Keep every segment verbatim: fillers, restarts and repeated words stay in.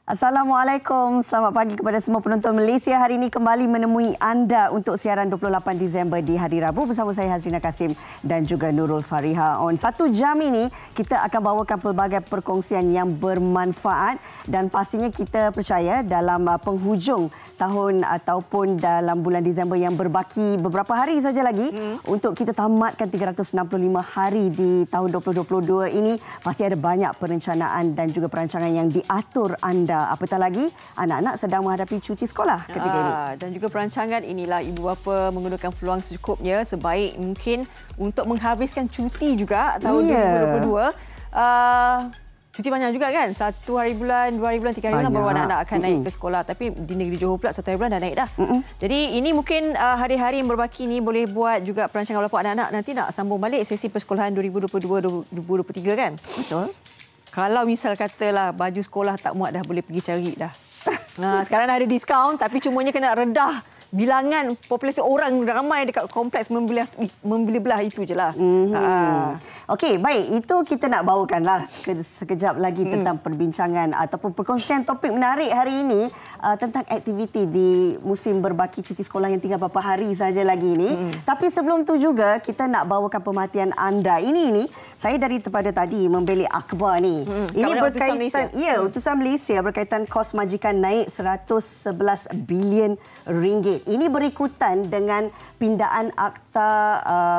Assalamualaikum. Selamat pagi kepada semua penonton Malaysia. Hari ini kembali menemui anda untuk siaran dua puluh lapan Disember di hari Rabu bersama saya Hazrina Kasim dan juga Nurul Fariha. On satu jam ini kita akan bawakan pelbagai perkongsian yang bermanfaat dan pastinya kita percaya dalam penghujung tahun ataupun dalam bulan Disember yang berbaki beberapa hari saja lagi hmm. untuk kita tamatkan tiga ratus enam puluh lima hari di tahun dua ribu dua puluh dua ini, pasti ada banyak perencanaan dan juga perancangan yang diatur anda. Apatah lagi anak-anak sedang menghadapi cuti sekolah ketika ini. Dan juga perancangan inilah ibu bapa menggunakan peluang secukupnya sebaik mungkin untuk menghabiskan cuti juga tahun yeah. dua ribu dua puluh dua. Uh, cuti banyak juga kan? Satu hari bulan, dua hari bulan, tiga hari bulan baru anak-anak akan mm-hmm. naik ke sekolah. Tapi di negeri Johor pula satu hari bulan dah naik dah. Mm-hmm. Jadi ini mungkin uh, hari-hari yang berbaki ni boleh buat juga perancangan walaupun anak-anak nanti nak sambung balik sesi persekolahan dua ribu dua puluh dua dua ribu dua puluh tiga kan? Betul. Kalau misal katalah baju sekolah tak muat dah boleh pergi cari dah. Nah, sekarang dah ada diskaun tapi cumanya kena redah bilangan populasi orang ramai dekat kompleks membeli membeli belah itu je lah. Mm-hmm. Ha. Okey, baik. Itu kita nak bawakanlah sekejap lagi mm. tentang perbincangan ataupun perkongsian topik menarik hari ini uh, tentang aktiviti di musim berbaki cuti sekolah yang tinggal beberapa hari saja lagi ini. Mm. Tapi sebelum tu juga kita nak bawakan pemerhatian anda. Ini ini saya dari daripada tadi membeli akhbar ni. Mm. Ini Kamu berkaitan utusan ya, mm. utusan Malaysia berkaitan kos majikan naik seratus sebelas bilion ringgit. Ini berikutan dengan pindaan akta uh,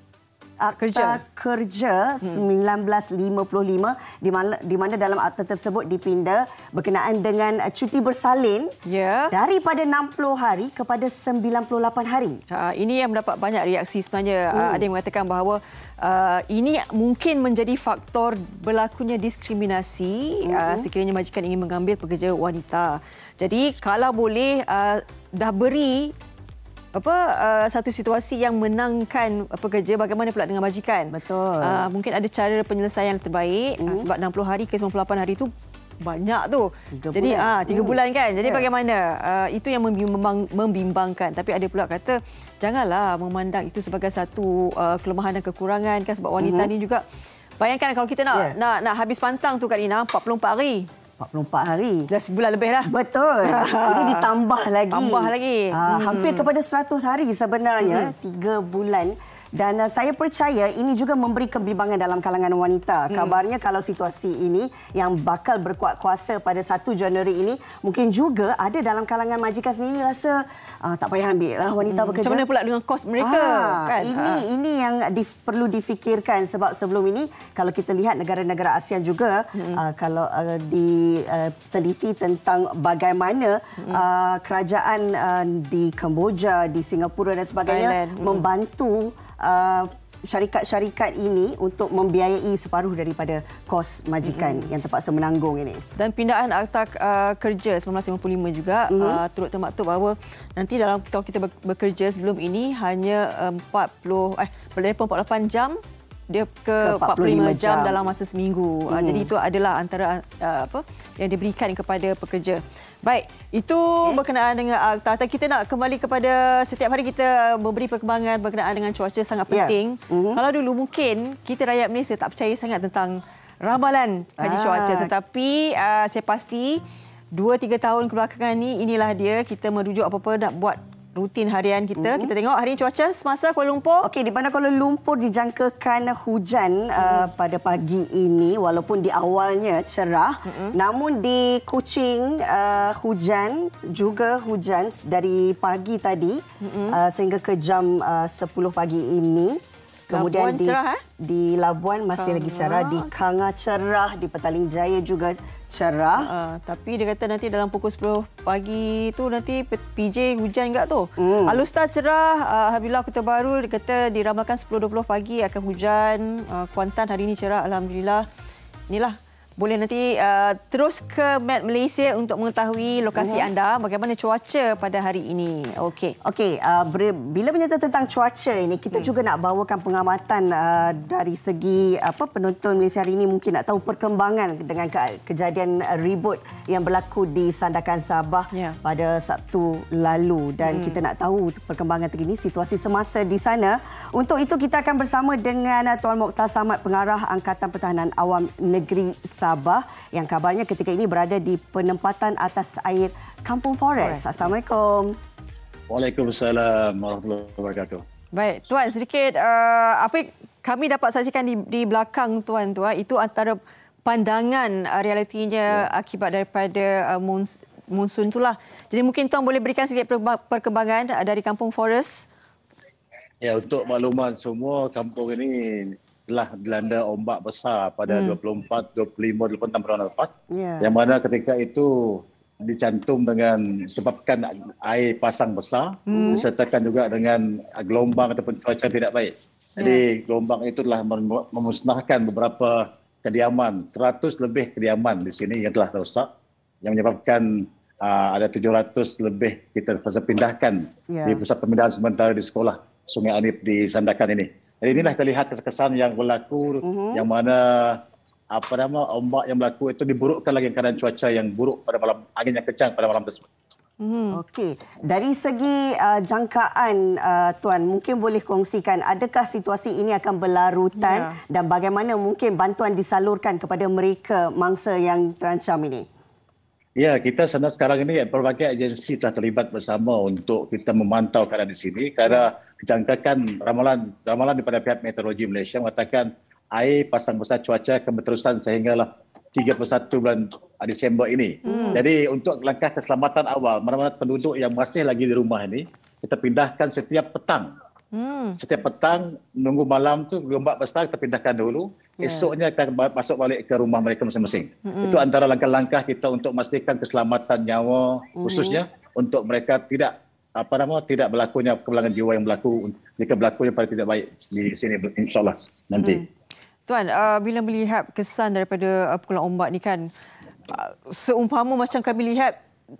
Akta Kerja, kerja hmm. seribu sembilan ratus lima puluh lima di mana, di mana dalam akta tersebut dipinda berkenaan dengan cuti bersalin yeah. daripada enam puluh hari kepada sembilan puluh lapan hari. Ha, ini yang mendapat banyak reaksi sebenarnya. Hmm. Ada yang mengatakan bahawa uh, ini mungkin menjadi faktor berlakunya diskriminasi hmm. uh, sekiranya majikan ingin mengambil pekerja wanita. Jadi kalau boleh uh, dah beri apa uh, satu situasi yang menangkan pekerja, bagaimana pula dengan majikan? Betul. Uh, mungkin ada cara penyelesaian yang terbaik mm. uh, sebab enam puluh hari ke sembilan puluh lapan hari itu banyak tu. Tiga Jadi ah uh, tiga mm. bulan kan. Jadi yeah. bagaimana? Uh, itu yang membimbang, membimbangkan. Tapi ada pula kata janganlah memandang itu sebagai satu uh, kelemahan dan kekurangan kan, sebab wanita mm-hmm. ni juga bayangkan kalau kita nak yeah. nak nak habis pantang tu Kak Rina empat puluh empat hari. empat puluh empat hari. Dah sebulan lebih dah. Betul. Ini ditambah lagi. Tambah lagi. Ha, hampir hmm. kepada seratus hari sebenarnya. tiga hmm. bulan. Dan uh, saya percaya ini juga memberi kebimbangan dalam kalangan wanita. Hmm. Kabarnya kalau situasi ini yang bakal berkuat kuasa pada satu Januari ini, mungkin juga ada dalam kalangan majikan sendiri rasa uh, tak payah ambil lah wanita hmm. bekerja. Macam mana pula dengan kos mereka? Ah, kan? Ini ah. ini yang dif, perlu difikirkan sebab sebelum ini kalau kita lihat negara-negara ASEAN juga hmm. uh, kalau uh, diteliti uh, tentang bagaimana hmm. uh, kerajaan uh, di Kemboja, di Singapura dan sebagainya hmm. membantu Uh, syarikat-syarikat ini untuk membiayai separuh daripada kos majikan mm-hmm. yang terpaksa menanggung ini. Dan pindaan akta uh, kerja seribu sembilan ratus lima puluh lima juga mm-hmm. uh, turut termaktub bahawa nanti dalam kalau kita bekerja sebelum ini hanya empat puluh eh empat puluh lapan jam dia ke, ke empat puluh lima jam dalam masa seminggu. Hmm. Uh, jadi itu adalah antara uh, apa yang diberikan kepada pekerja. Baik, itu okay. berkenaan dengan akta. Kita nak kembali kepada setiap hari kita memberi perkembangan berkenaan dengan cuaca sangat penting. Yeah. Mm-hmm. Kalau dulu mungkin kita rakyat Malaysia tak percaya sangat tentang ramalan haji ah. cuaca, tetapi uh, saya pasti dua tiga tahun kebelakangan ni inilah dia kita merujuk apa-apa nak buat rutin harian kita. Mm-hmm. Kita tengok hari ini cuaca semasa Kuala Lumpur. Okey, di mana Kuala Lumpur dijangkakan hujan mm-hmm. uh, pada pagi ini walaupun di awalnya cerah. Mm-hmm. Namun di Kuching uh, hujan juga hujan dari pagi tadi mm-hmm. uh, sehingga ke jam uh, sepuluh pagi ini. Kemudian Labuan di cerah, eh? di Labuan masih Kanga. lagi cerah, di Kanga cerah, di Petaling Jaya juga cerah. Uh, tapi dia kata nanti dalam pukul sepuluh pagi tu nanti P J hujan enggak tu. Mm. Alustar cerah, uh, Alhamdulillah Kota Baru dia kata diramalkan sepuluh dua puluh pagi akan hujan. Uh, Kuantan hari ini cerah, Alhamdulillah. Inilah boleh nanti uh, terus ke Met Malaysia untuk mengetahui lokasi uh-huh. anda bagaimana cuaca pada hari ini. Okey. Okey, uh, bila menyata tentang cuaca ini kita hmm. juga nak bawakan pengamatan uh, dari segi apa penonton Malaysia hari ini mungkin nak tahu perkembangan dengan ke- kejadian uh, ribut yang berlaku di Sandakan Sabah yeah. pada Sabtu lalu dan hmm. kita nak tahu perkembangan terkini situasi semasa di sana. Untuk itu kita akan bersama dengan uh, Tuan Mokhtar Samad, Pengarah Angkatan Pertahanan Awam Negeri Sabah. Sabah yang kabarnya ketika ini berada di penempatan atas air Kampung Forest. Forest. Assalamualaikum. Waalaikumsalam warahmatullahi wabarakatuh. Baik, Tuan, sedikit uh, apa yang kami dapat saksikan di, di belakang Tuan tu, itu antara pandangan uh, realitinya ya. Akibat daripada uh, monsun, monsun itulah. Jadi mungkin Tuan boleh berikan sedikit perkembangan uh, dari Kampung Forest. Ya, untuk makluman semua, kampung ini telah dilanda ombak besar pada hmm. dua puluh empat, dua puluh lima, dua puluh enam bulan lepas. Yeah. Yang mana ketika itu dicantum dengan sebabkan air pasang besar, hmm. disertakan juga dengan gelombang ataupun cuaca tidak baik. Jadi yeah. gelombang itu telah memusnahkan beberapa kediaman, seratus lebih kediaman di sini yang telah rosak, yang menyebabkan uh, ada tujuh ratus lebih kita terpaksa pindahkan yeah. di pusat pemindahan sementara di sekolah Sungai Anip di Sandakan ini. Jadi inilah terlihat kesan yang berlaku, uh-huh. yang mana apa nama ombak yang berlaku itu diburukkan lagi keadaan cuaca yang buruk pada malam, angin yang kencang pada malam tersebut. Hmm. Okey, dari segi uh, jangkaan uh, Tuan, mungkin boleh kongsikan adakah situasi ini akan berlarutan yeah. dan bagaimana mungkin bantuan disalurkan kepada mereka mangsa yang terancam ini? Ya, kita sedang sekarang ini berbagai agensi telah terlibat bersama untuk kita memantau keadaan di sini kerana dijangkakan ramalan ramalan daripada pihak meteorologi Malaysia mengatakan air pasang besar cuaca akan berterusan sehinggalah tiga puluh satu bulan Disember ini. Hmm. Jadi untuk langkah keselamatan awal, mana-mana penduduk yang masih lagi di rumah ini, kita pindahkan setiap petang. Hmm. Setiap petang, nunggu malam tu gelombang besar kita pindahkan dulu. Yeah. Esoknya kita masuk balik ke rumah mereka masing-masing. Mm-hmm. Itu antara langkah-langkah kita untuk memastikan keselamatan nyawa mm-hmm. khususnya untuk mereka tidak apa nama tidak berlakunya kehilangan jiwa yang berlaku jika berlakunya pada tidak baik di sini insya-Allah nanti. Mm. Tuan, uh, bila melihat kesan daripada uh, pukulan ombak ni kan uh, seumpama macam kami lihat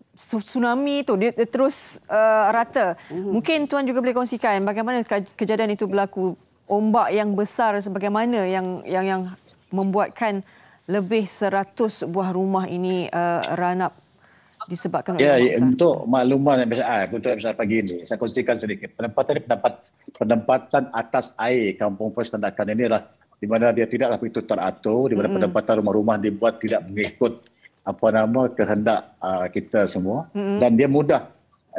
tsunami tu dia, dia terus uh, rata. Mm-hmm. Mungkin Tuan juga boleh kongsikan bagaimana kejadian itu berlaku. Ombak yang besar sebagaimana yang yang yang membuatkan lebih seratus buah rumah ini uh, ranap disebabkan oleh ya, ombak besar. Untuk makluman yang biasa untuk episode pagi ini saya kongsikan sedikit. Penempatan pendapat penempatan atas air Kampung Forest Sandakan ini adalah di mana dia tidaklah begitu teratur, di mana mm-hmm. penempatan rumah-rumah dibuat tidak mengikut apa nama kehendak uh, kita semua mm-hmm. dan dia mudah.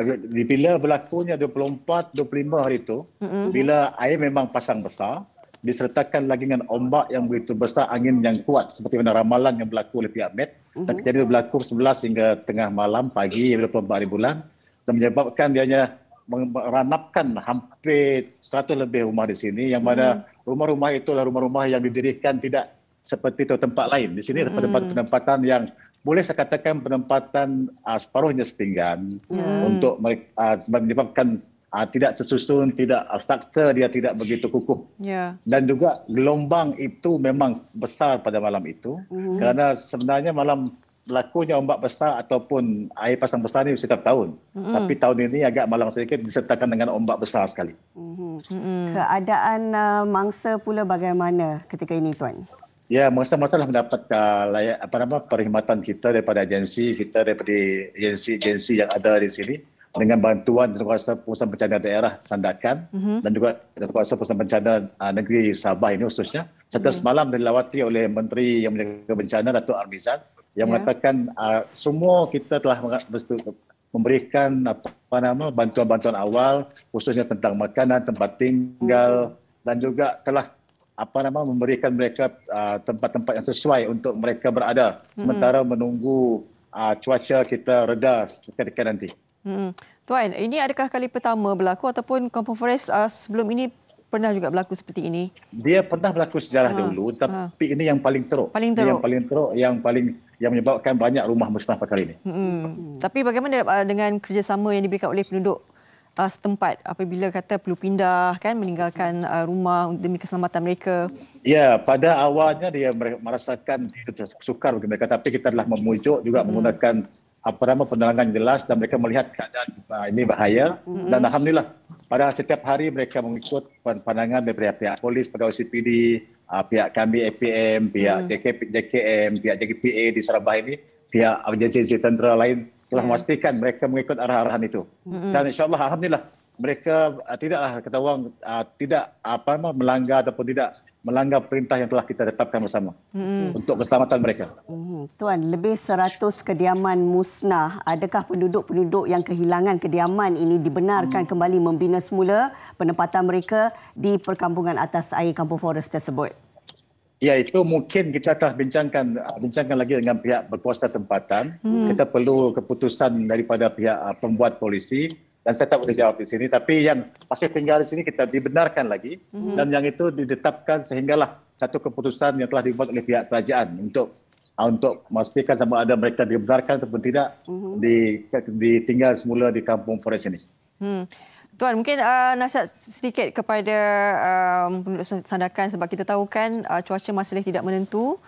Bila berlakunya dua puluh empat, dua puluh lima hari itu, mm-hmm. bila air memang pasang besar, disertakan lagi dengan ombak yang begitu besar, angin yang kuat seperti mana ramalan yang berlaku oleh pihak Met, mm-hmm. dan kejadian berlaku sebelas hingga tengah malam pagi dua puluh empat hari bulan dan menyebabkan dianya meranapkan hampir seratus lebih rumah di sini yang mana mm-hmm. rumah-rumah itu adalah rumah-rumah yang didirikan tidak seperti itu tempat lain. Di sini mm-hmm. tempat penempatan yang boleh saya katakan penempatan uh, separuhnya setinggan hmm. untuk uh, menyebabkan uh, tidak tersusun, tidak struktur dia tidak begitu kukuh. Yeah. Dan juga gelombang itu memang besar pada malam itu hmm. kerana sebenarnya malam berlakunya ombak besar ataupun air pasang besar ini setiap tahun. Hmm. Tapi tahun ini agak malam sedikit disertakan dengan ombak besar sekali. Hmm. Hmm. Keadaan uh, mangsa pula bagaimana ketika ini, Tuan? Ya, masa-masa lah mendapat uh, layak, apa nama perkhidmatan kita daripada agensi kita daripada agensi-agensi yang ada di sini dengan bantuan dari kuasa Pusat Bencana Daerah Sandakan mm-hmm. dan juga dari kuasa Pusat Bencana uh, Negeri Sabah ini khususnya. Serta mm-hmm. semalam dilawati oleh Menteri yang menjaga bencana Datuk Armizan yang yeah. mengatakan uh, semua kita telah memberikan apa nama bantuan-bantuan awal khususnya tentang makanan, tempat tinggal mm-hmm. dan juga telah apa nama memberikan mereka uh, tempat-tempat yang sesuai untuk mereka berada sementara hmm. menunggu uh, cuaca kita reda seketika nanti. Hmm. Tuan, ini adakah kali pertama berlaku ataupun Kampung Forest uh, sebelum ini pernah juga berlaku seperti ini? Dia pernah berlaku sejarah ha. dahulu tapi ha. ini yang paling teruk. Paling teruk. Yang paling teruk yang paling yang menyebabkan banyak rumah musnah pada kali ini. Hmm. Hmm. Tapi bagaimana uh, dengan kerjasama yang diberikan oleh penduduk Uh, setempat apabila kata perlu pindah kan meninggalkan uh, rumah demi keselamatan mereka? Ya, pada awalnya dia merasakan sukar bagi mereka tapi kita telah memujuk juga hmm. menggunakan apa nama penerangan jelas dan mereka melihat keadaan uh, ini bahaya hmm. dan alhamdulillah pada setiap hari mereka mengikut pandangan daripada pihak polis, pegawai C P D, uh, pihak kami A P M, pihak hmm. J K M, pihak J K P A di Sabah ini, pihak agensi tentera lain telah yeah. memastikan mereka mengikut arah-arahan itu. Mm-hmm. Dan insya-Allah alhamdulillah mereka uh, tidaklah kata orang uh, tidak apa nama melanggar ataupun tidak melanggar perintah yang telah kita tetapkan bersama hmm. untuk keselamatan mereka. Hmm. Tuan, lebih seratus kediaman musnah. Adakah penduduk-penduduk yang kehilangan kediaman ini dibenarkan hmm. kembali membina semula penempatan mereka di perkampungan atas air Kampung Forest tersebut? Ya, itu mungkin kita telah bincangkan bincangkan lagi dengan pihak berkuasa tempatan. Hmm. Kita perlu keputusan daripada pihak uh, pembuat polisi. Dan saya tak boleh jawab di sini, tapi yang masih tinggal di sini kita dibenarkan lagi mm-hmm. dan yang itu ditetapkan sehinggalah satu keputusan yang telah dibuat oleh pihak kerajaan untuk untuk memastikan sama ada mereka dibenarkan ataupun tidak mm-hmm. di, ditinggal semula di Kampung Forest ini. Hmm. Tuan, mungkin uh, nasihat sedikit kepada um, penduduk Sandakan sebab kita tahu kan uh, cuaca masih tidak menentu.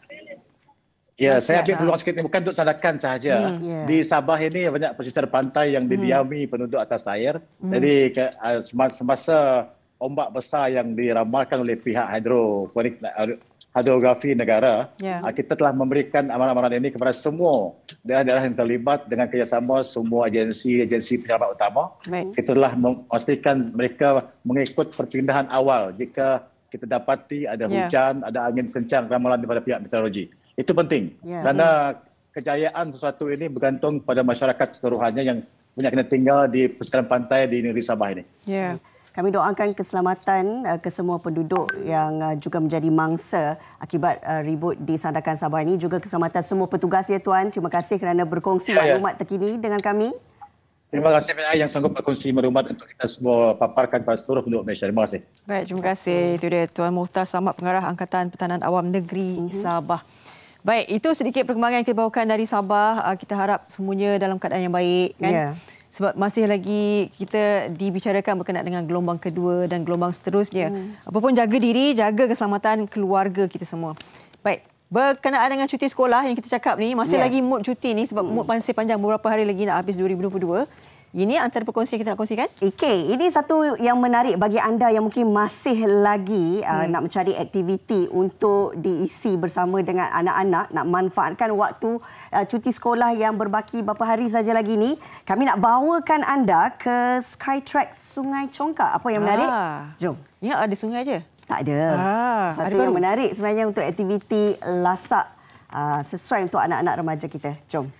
Ya, saya ambil peluang sikit, bukan untuk Sandakan sahaja. Hmm, yeah. Di Sabah ini banyak pesisir pantai yang didiami hmm. penduduk atas air. Hmm. Jadi semasa ombak besar yang diramalkan oleh pihak hidroponik hidrografi negara, yeah. kita telah memberikan amaran-amaran ini kepada semua daerah-daerah yang terlibat dengan kerjasama semua agensi-agensi penyelamat utama. Right. Kita telah memastikan mereka mengikut perpindahan awal jika kita dapati ada yeah. hujan, ada angin kencang, ramalan daripada pihak meteorologi. Itu penting yeah. kerana kejayaan sesuatu ini bergantung pada masyarakat keseluruhannya yang punya kena tinggal di pesisir pantai di negeri Sabah ini. Yeah. Kami doakan keselamatan uh, ke semua penduduk yang uh, juga menjadi mangsa akibat uh, ribut di Sandakan Sabah ini, juga keselamatan semua petugas ya Tuan. Terima kasih kerana berkongsi yeah, maklumat yeah. terkini dengan kami. Terima kasih P I yang sanggup berkongsi maklumat untuk kita semua paparkan kepada seluruh penduduk Malaysia. Terima kasih. Baik, terima kasih. Itu dia Tuan Muhtar Samad, Pengarah Angkatan Pertahanan Awam Negeri mm-hmm. Sabah. Baik, itu sedikit perkembangan yang kita bawakan dari Sabah. Kita harap semuanya dalam keadaan yang baik, kan? Yeah. Sebab masih lagi kita dibicarakan berkenaan dengan gelombang kedua dan gelombang seterusnya. Hmm. Apapun, jaga diri, jaga keselamatan keluarga kita semua. Baik, berkenaan dengan cuti sekolah yang kita cakap ni, masih yeah. lagi mood cuti ni sebab hmm. mood masih panjang, beberapa hari lagi nak habis dua ribu dua puluh dua. Ini antara perkongsian yang kita nak kongsikan. Okey, ini satu yang menarik bagi anda yang mungkin masih lagi hmm. uh, nak mencari aktiviti untuk diisi bersama dengan anak-anak, nak manfaatkan waktu uh, cuti sekolah yang berbaki beberapa hari saja lagi ni. Kami nak bawakan anda ke Skytrack Sungai Congkak. Apa yang menarik? Ah. Jom. Ya, ada sungai je? Tak ada. Ah, satu ada yang baru. Menarik sebenarnya untuk aktiviti lasak uh, sesuai untuk anak-anak remaja kita. Jom.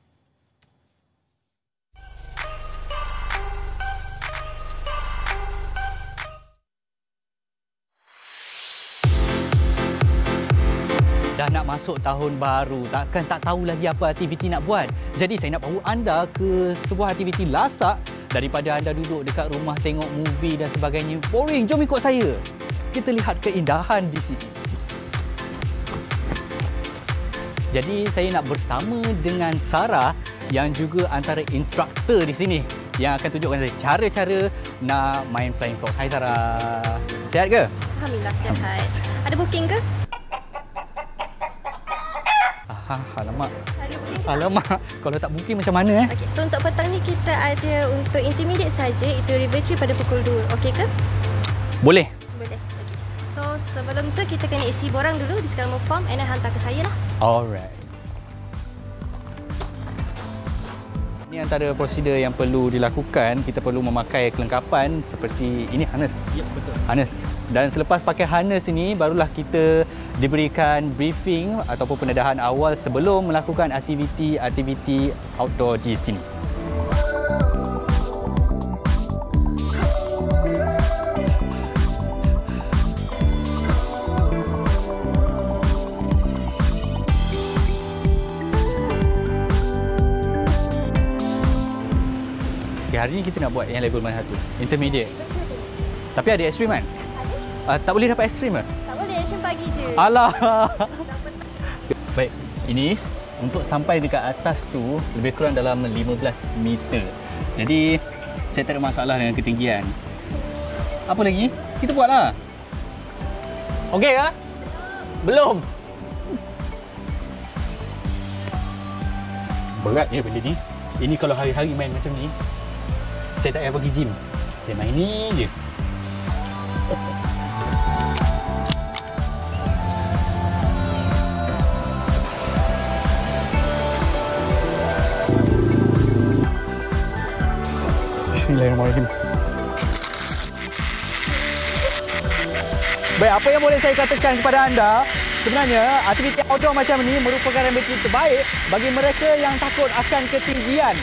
Dah nak masuk tahun baru, takkan tak tahu lagi apa aktiviti nak buat. Jadi saya nak bawa anda ke sebuah aktiviti lasak daripada anda duduk dekat rumah tengok movie dan sebagainya. Boring, jom ikut saya. Kita lihat keindahan di sini. Jadi saya nak bersama dengan Sarah yang juga antara instruktor di sini yang akan tunjukkan saya cara-cara nak main flying fox. Hai Sarah. Sihat ke? Alhamdulillah sihat. Ada booking ke? Ah, alamak. Alamak. Kalau tak booking macam mana eh? Okay. So untuk petang ni kita ada untuk intermediate saja, itu river trip pada pukul dua. Okey ke? Boleh. Boleh. Okay. So sebelum tu kita kena isi borang dulu di sekarang form and then hantar ke saya lah. Alright. Ini antara prosedur yang perlu dilakukan. Kita perlu memakai kelengkapan seperti ini, harness. Ya, betul. Harness. Dan selepas pakai harness ini, barulah kita diberikan briefing ataupun pendedahan awal sebelum melakukan aktiviti-aktiviti outdoor di sini. Okay, hari ini kita nak buat yang level mana satu? Intermediate. Tapi ada ekstrim kan? Uh, tak boleh dapat ekstrim ke? Tak boleh, ekstrim pagi je. Alah. Baik, ini untuk sampai dekat atas tu lebih kurang dalam lima belas meter. Jadi saya tak ada masalah dengan ketinggian. Apa lagi? Kita buatlah. Okey ke? Belum. Berat ya benda ni. Ini kalau hari-hari main macam ni, saya tak payah pergi gym. Saya main ni je. Bismillahirrahmanirrahim. Baik, apa yang boleh saya katakan kepada anda, sebenarnya aktiviti outdoor macam ini merupakan aktiviti terbaik bagi mereka yang takut akan ketinggian.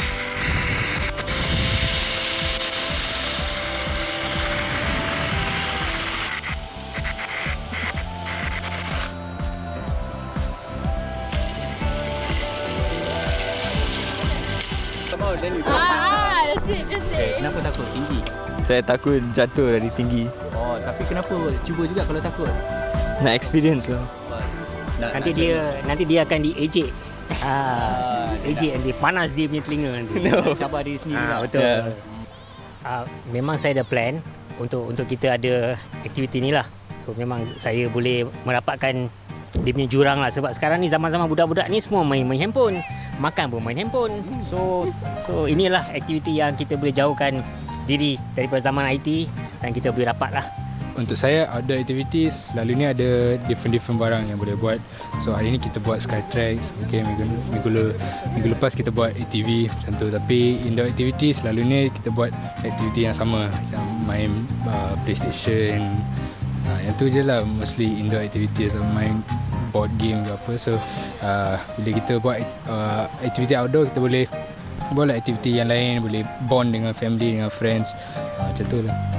Ah, that's it, just Eh, kenapa takut tinggi? Saya takut jatuh dari tinggi. Oh, tapi kenapa cuba juga kalau takut? Nak experience lah. Nak, Nanti nak dia nanti dia akan diejek. Ah, Ah, ejek nanti panas dia punya telinga nanti. no. Cabar diri sendiri. Ah, lah. betul. Yeah. Ah, memang saya ada plan untuk untuk kita ada aktiviti ni lah. So memang saya boleh merapatkan dia punya jurang lah, sebab sekarang ni zaman-zaman budak-budak ni semua main main handphone, makan pun main handphone. So so inilah aktiviti yang kita boleh jauhkan diri daripada zaman I T dan kita boleh rapat lah. Untuk saya, outdoor activities selalunya ada different-different barang yang boleh buat. So hari ni kita buat Skytrax, okay, minggu, minggu, minggu lepas kita buat A T V macam tu. Tapi indoor activities selalunya kita buat aktiviti yang sama, macam main uh, PlayStation. Uh, yang tu je lah mostly indoor activities, main board game ke apa. So uh, bila kita buat uh, aktiviti outdoor, kita boleh buat aktiviti yang lain, boleh bond dengan family, dengan friends, uh, macam tu lah.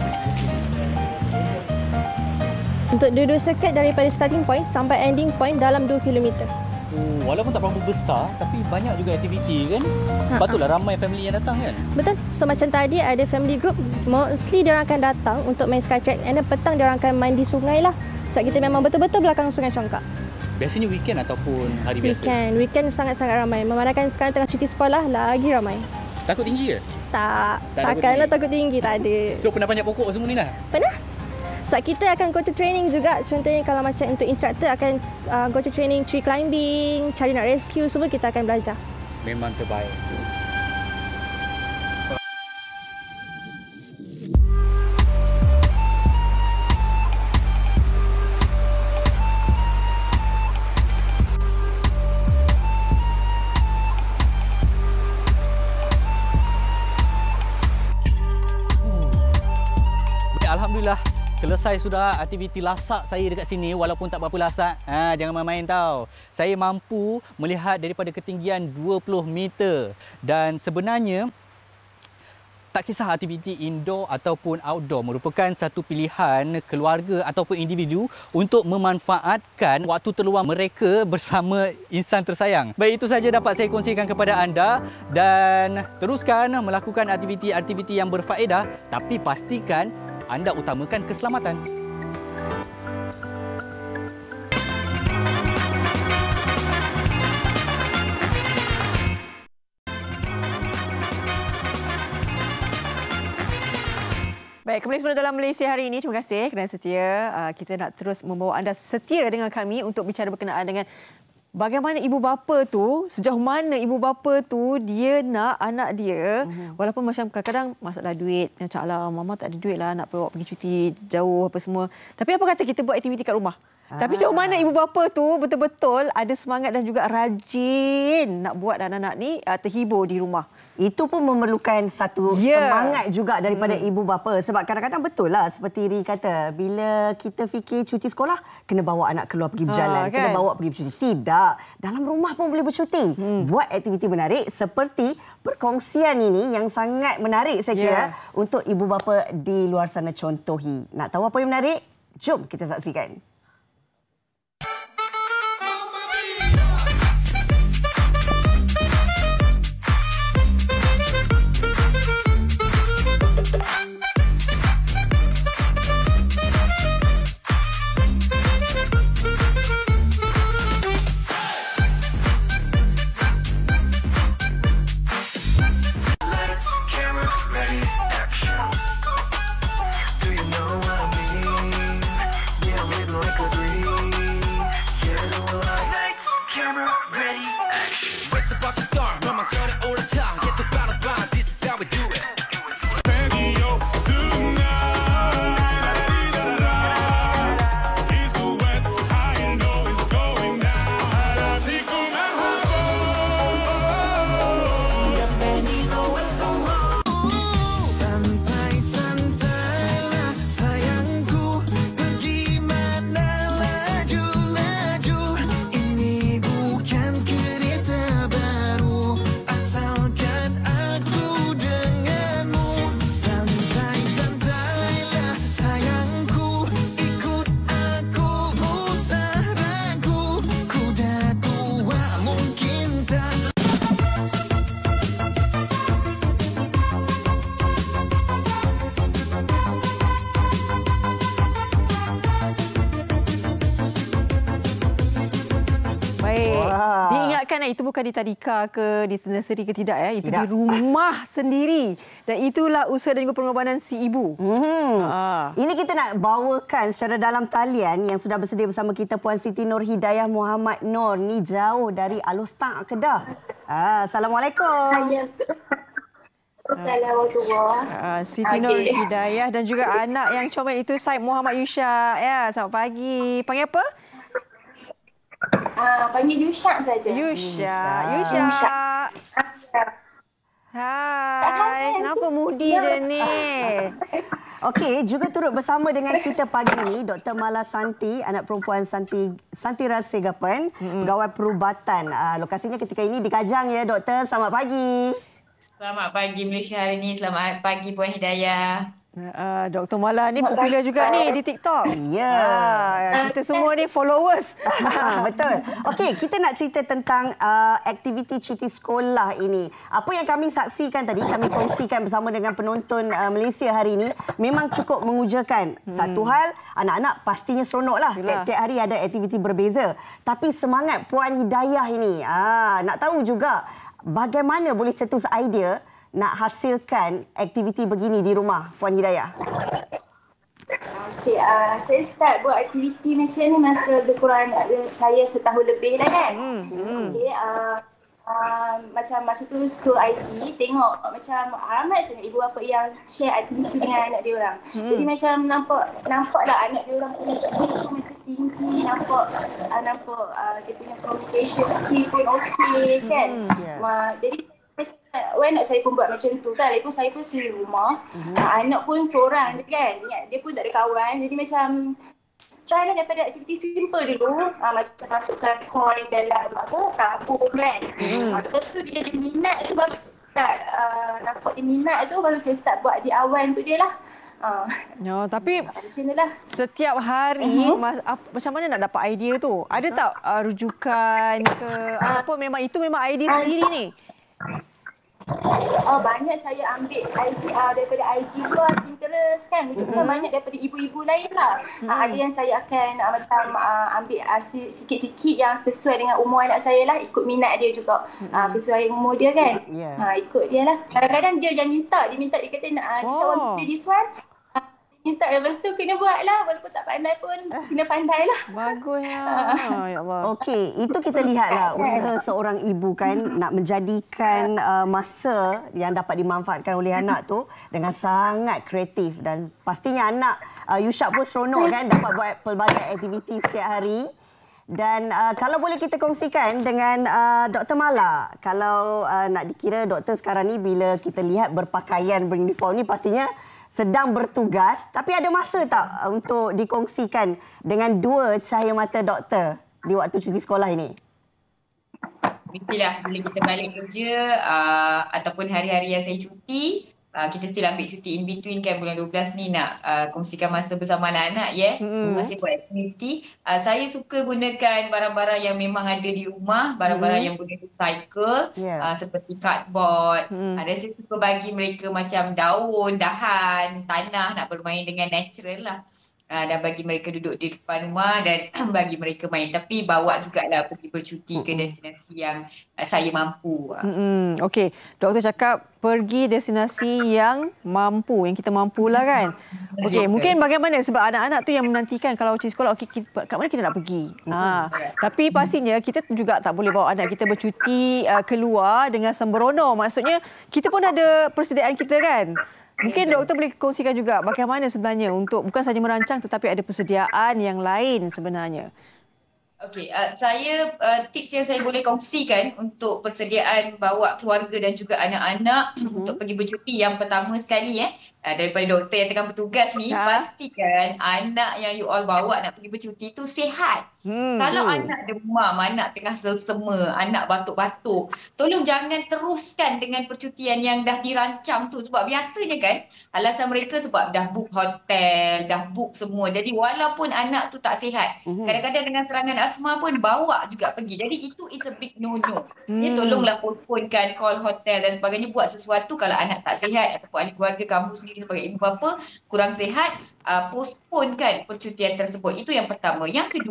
Untuk dua-dua circuit daripada starting point sampai ending point dalam dua kilometer. Oh, walaupun tak berapa besar, tapi banyak juga aktiviti kan. Patutlah ramai family yang datang kan. Betul. So macam tadi ada family group, mostly dia orang akan datang untuk main Skytrack, and then petang dia orang akan main di sungai lah. Sebab kita memang betul-betul belakang Sungai Congkak. Biasanya weekend ataupun hari biasa? Weekend, weekend sangat-sangat ramai. Memandangkan sekarang tengah cuti sekolah, lagi ramai. Takut tinggi ke? Tak, Tak takkanlah takut takut tinggi, tak ada. So pernah panjat pokok semua ni lah? Pernah? Sebab kita akan go to training juga. Contohnya kalau macam untuk instructor akan uh, go to training tree climbing, cari nak rescue, semua kita akan belajar. Memang terbaik. Alhamdulillah, selesai sudah aktiviti lasak saya dekat sini. Walaupun tak berapa lasak, ha, jangan main-main tau. Saya mampu melihat daripada ketinggian dua puluh meter. Dan sebenarnya, tak kisah aktiviti indoor ataupun outdoor, merupakan satu pilihan keluarga ataupun individu untuk memanfaatkan waktu terluang mereka bersama insan tersayang. Baik, itu saja dapat saya kongsikan kepada anda. Dan teruskan melakukan aktiviti-aktiviti yang berfaedah, tapi pastikan anda utamakan keselamatan. Baik, kembali semula dalam Malaysia hari ini. Terima kasih kerana setia. Kita nak terus membawa anda setia dengan kami untuk bicara berkenaan dengan bagaimana ibu bapa tu, sejauh mana ibu bapa tu dia nak anak dia, uh-huh. walaupun macam kadang-kadang masalah duit, macam alah mama tak ada duit lah nak bawa pergi cuti jauh apa semua. Tapi apa kata kita buat aktiviti kat rumah? Ah. Tapi sejauh mana ibu bapa tu betul-betul ada semangat dan juga rajin nak buat anak-anak ni uh, terhibur di rumah. Itu pun memerlukan satu yeah. semangat juga daripada hmm. ibu bapa. Sebab kadang-kadang betul lah seperti Ri kata, bila kita fikir cuti sekolah, kena bawa anak keluar pergi berjalan, ha, kan? Kena bawa pergi bercuti. Tidak, dalam rumah pun boleh bercuti. Hmm. Buat aktiviti menarik seperti perkongsian ini yang sangat menarik saya kira yeah. untuk ibu bapa di luar sana contohi. Nak tahu apa yang menarik? Jom kita saksikan. ingatkan itu bukan di tadika ke di nursery ke tidak ya. Itu tidak. di rumah sendiri. Dan itulah usaha dan juga pengorbanan si ibu. Hmm. Ah. Ini kita nak bawakan secara dalam talian yang sudah bersedia bersama kita Puan Siti Nur Hidayah Muhammad Nur. Ni jauh dari Alustang, Kedah. Ah, Assalamualaikum. Assalamualaikum. Uh, Siti Nur Hidayah dan juga anak yang comel itu Said Muhammad Yusha. Ya, selamat pagi. Panggil apa? Ah, panggil Yusha saja. Yusha. Yusha. Yusha. Hai. Kenapa mudi dia ni? Okey, juga turut bersama dengan kita pagi ni Doktor Mala Santi, anak perempuan Santi Santi Rasegapan, mm-hmm. pegawai perubatan. Uh, lokasinya ketika ini di Kajang ya, Doktor. Selamat pagi. Selamat pagi Malaysia hari ini. Selamat pagi Puan Hidayah. Uh, Doktor Mala ni popular juga ni di TikTok. Ya. Yeah. Kita semua ni followers. Betul. Okey, kita nak cerita tentang uh, aktiviti cuti sekolah ini. Apa yang kami saksikan tadi, kami kongsikan bersama dengan penonton uh, Malaysia hari ini, memang cukup mengujakan. Hmm. Satu hal, anak-anak pastinya seronoklah. Tiap-tiap hari ada aktiviti berbeza. Tapi semangat Puan Hidayah ini, ah, nak tahu juga bagaimana boleh cetus idea nak hasilkan aktiviti begini di rumah, Puan Hidayah? Okey, uh, saya start buat aktiviti macam ni masa lebih kurang uh, saya setahun lebih dah kan. Hmm. Okey, uh, uh, macam masa tu scroll I G, tengok macam ramai sangat ibu bapa yang share aktiviti dengan anak dia orang. Hmm. Jadi macam nampak nampaklah anak dia orang punya skill tu macam tinggi, nampak uh, nampak uh, dia punya communication skill pun okey kan. Hmm. Yeah. Uh, jadi why not saya pun buat macam tu kan. Lagipun saya pun sendiri rumah. Uh-huh. Anak pun seorang kan. Dia pun tak ada kawan. Jadi macam try lah daripada aktiviti simple dulu. Uh, macam masukkan coin dalam apa, tabung kan. Uh-huh. Uh, lepas tu dia ada minat tu baru start. Uh, nampak dia minat tu baru saya start buat di awal tu dia lah. Uh, no, tapi setiap hari uh-huh. mas, ap, macam mana nak dapat idea tu? Ada tak uh, rujukan ke uh, apa, memang itu memang idea uh, sendiri ni? Oh, banyak saya ambil I G, uh, daripada I G luar, Pinterest kan. Itu pun mm-hmm. banyak daripada ibu-ibu lain lah. Mm-hmm. Uh, ada yang saya akan uh, macam uh, ambil uh, sikit-sikit yang sesuai dengan umur anak saya lah. Ikut minat dia juga. Mm-hmm. Uh, kesesuaian umur dia kan. Yeah. Uh, ikut dia lah. Kadang-kadang dia yang minta. Dia minta, dia kata nak uh, Nisha want to play this one. Minta, lepas tu kena buat lah. Walaupun tak pandai pun kena pandai lah. Bagusnya. Ya Allah. Okey, itu kita lihatlah usaha seorang ibu kan nak menjadikan uh, masa yang dapat dimanfaatkan oleh anak tu dengan sangat kreatif. Dan pastinya anak uh, Yusha pun seronok kan dapat buat pelbagai aktiviti setiap hari. Dan uh, kalau boleh kita kongsikan dengan uh, Doktor Mala, kalau uh, nak dikira doktor sekarang ni bila kita lihat berpakaian beruniform ni pastinya sedang bertugas, tapi ada masa tak untuk dikongsikan dengan dua cahaya mata doktor di waktu cuti sekolah ini? Mestilah bila kita balik kerja uh, ataupun hari-hari yang saya cuti, uh, kita still ambil cuti in between kan, bulan dua belas ni nak uh, kongsikan masa bersama anak-anak. Yes, mm. masih buat aktiviti. Uh, saya suka gunakan barang-barang yang memang ada di rumah, barang-barang mm. yang boleh recycle, yeah. uh, seperti cardboard. Mm. Uh, dan saya suka bagi mereka macam daun, dahan, tanah, nak bermain dengan natural lah. Uh, dan bagi mereka duduk di depan rumah dan bagi mereka main. Tapi bawa jugalah pergi bercuti ke destinasi yang uh, saya mampu. Mm-hmm. Okey, doktor cakap pergi destinasi yang mampu, yang kita mampulah kan. Okey, mungkin bagaimana sebab anak-anak tu yang menantikan kalau cuti sekolah, okey, kita, kat mana kita nak pergi. Ha. Tapi pastinya kita juga tak boleh bawa anak kita bercuti uh, keluar dengan sembrono. Maksudnya kita pun ada persediaan kita kan. Mungkin doktor boleh kongsikan juga bagaimana sebenarnya untuk bukan saja merancang tetapi ada persediaan yang lain sebenarnya. Okey, uh, saya uh, tips yang saya boleh kongsikan untuk persediaan bawa keluarga dan juga anak-anak mm-hmm. untuk pergi bercuti. Yang pertama sekali eh uh, daripada doktor yang tengah bertugas ni, ha? pastikan anak yang you all bawa nak pergi bercuti tu sihat. Hmm. Kalau hmm. anak demam, anak tengah selsema, anak batuk-batuk, tolong jangan teruskan dengan percutian yang dah dirancam tu. Sebab biasanya kan alasan mereka sebab dah book hotel, dah book semua. Jadi walaupun anak tu tak sihat, hmm. kadang-kadang dengan serangan asma pun bawa juga pergi. Jadi itu it's a big no-no. Hmm. Ya, tolonglah postponekan call hotel dan sebagainya. Buat sesuatu kalau anak tak sihat ataupun ahli keluarga kamu sendiri sebagai ibu bapa kurang sihat, uh, postponekan percutian tersebut. Itu yang pertama. Yang kedua,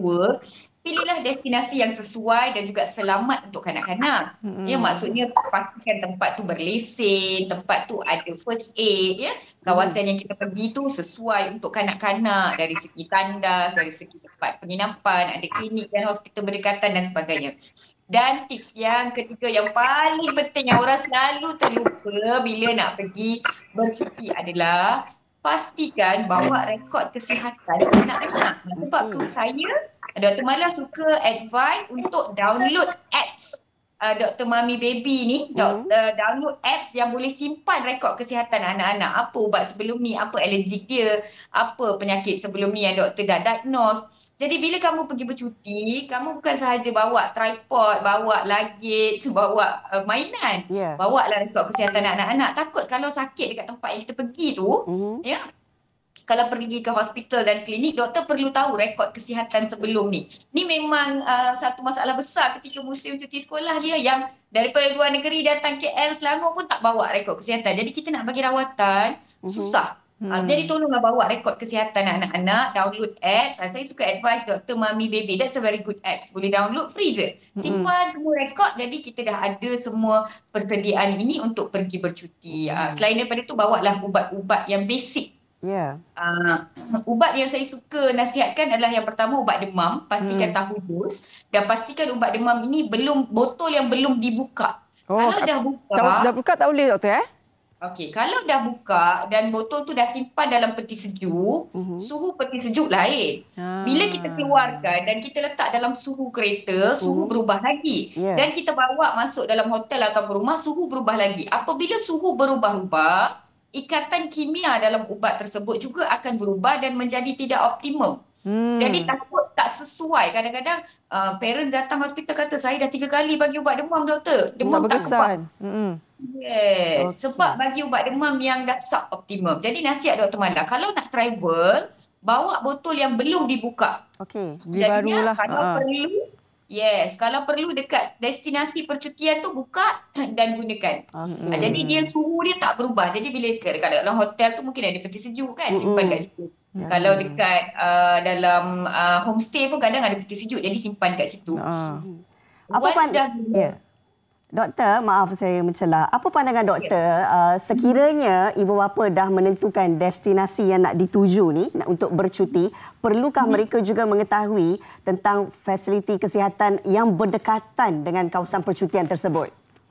pilihlah destinasi yang sesuai dan juga selamat untuk kanak-kanak. Hmm. Ya, maksudnya pastikan tempat tu berlesen, tempat tu ada first aid, ya. Kawasan hmm. yang kita pergi tu sesuai untuk kanak-kanak dari segi tandas, dari segi tempat penginapan, ada klinik dan hospital berdekatan dan sebagainya. Dan tips yang ketiga yang paling penting yang orang selalu terlupa bila nak pergi bercuti adalah pastikan bawa rekod kesihatan anak-anak. Sebab tu saya, Doktor Mala suka advise untuk download apps uh, Doktor Mami Baby ni, mm. uh, download apps yang boleh simpan rekod kesihatan anak-anak. Apa ubat sebelum ni, apa alergik dia, apa penyakit sebelum ni yang doktor dah diagnose. Jadi bila kamu pergi bercuti, kamu bukan sahaja bawa tripod, bawa luggage, bawa uh, mainan. Yeah. Bawa lah rekod kesihatan anak-anak. Takut kalau sakit dekat tempat yang kita pergi tu, mm-hmm. ya, kalau pergi ke hospital dan klinik, doktor perlu tahu rekod kesihatan sebelum ni. Ni memang uh, satu masalah besar ketika musim cuti sekolah dia, yang daripada luar negeri datang K L, Selangor pun tak bawa rekod kesihatan. Jadi kita nak bagi rawatan, mm-hmm. susah. Hmm. Uh, jadi tolonglah bawa rekod kesihatan anak-anak, download apps. Uh, saya suka advise Doktor Mami Baby. That's a very good apps. Boleh download, free je. Simpan hmm. semua rekod. Jadi kita dah ada semua persediaan ini untuk pergi bercuti. Uh, selain daripada tu, bawalah ubat-ubat yang basic. Yeah. Uh, ubat yang saya suka nasihatkan adalah yang pertama ubat demam. Pastikan hmm. tahu dos. Dan pastikan ubat demam ini belum, botol yang belum dibuka. Oh, kalau dah buka, dah buka tak boleh doktor eh? Okey, kalau dah buka dan botol tu dah simpan dalam peti sejuk, uh-huh. suhu peti sejuk lain. Ah. Bila kita keluarkan dan kita letak dalam suhu kereta, suhu uh-huh. berubah lagi. Yeah. Dan kita bawa masuk dalam hotel atau rumah, suhu berubah lagi. Apabila suhu berubah-ubah, ikatan kimia dalam ubat tersebut juga akan berubah dan menjadi tidak optimum. Hmm. Jadi takut tak sesuai. Kadang-kadang uh, parents datang hospital kata, saya dah tiga kali bagi ubat demam doktor. Demam tak kuat. Hmm. Yes. Okay. Sebab bagi ubat demam yang dah suboptimum. Jadi nasihat Doktor Mala, kalau nak travel, bawa botol yang belum dibuka. Okey, barulah. Kalau uh-huh. perlu, yes, kalau perlu dekat destinasi percutian tu buka dan gunakan. Uh-huh. Uh, jadi dia suhu dia tak berubah. Jadi bila dekat dalam hotel tu mungkin ada peti sejuk kan, simpan uh-huh. kat situ. Ya. Kalau dekat uh, dalam uh, homestay pun kadang ada peti sejuk, jadi simpan kat situ. Uh. Apa pandangan? Yeah. Doktor, maaf saya mencelah. Apa pandangan doktor uh, sekiranya ibu bapa dah menentukan destinasi yang nak dituju ni nak, untuk bercuti, perlukah hmm. mereka juga mengetahui tentang fasiliti kesihatan yang berdekatan dengan kawasan percutian tersebut?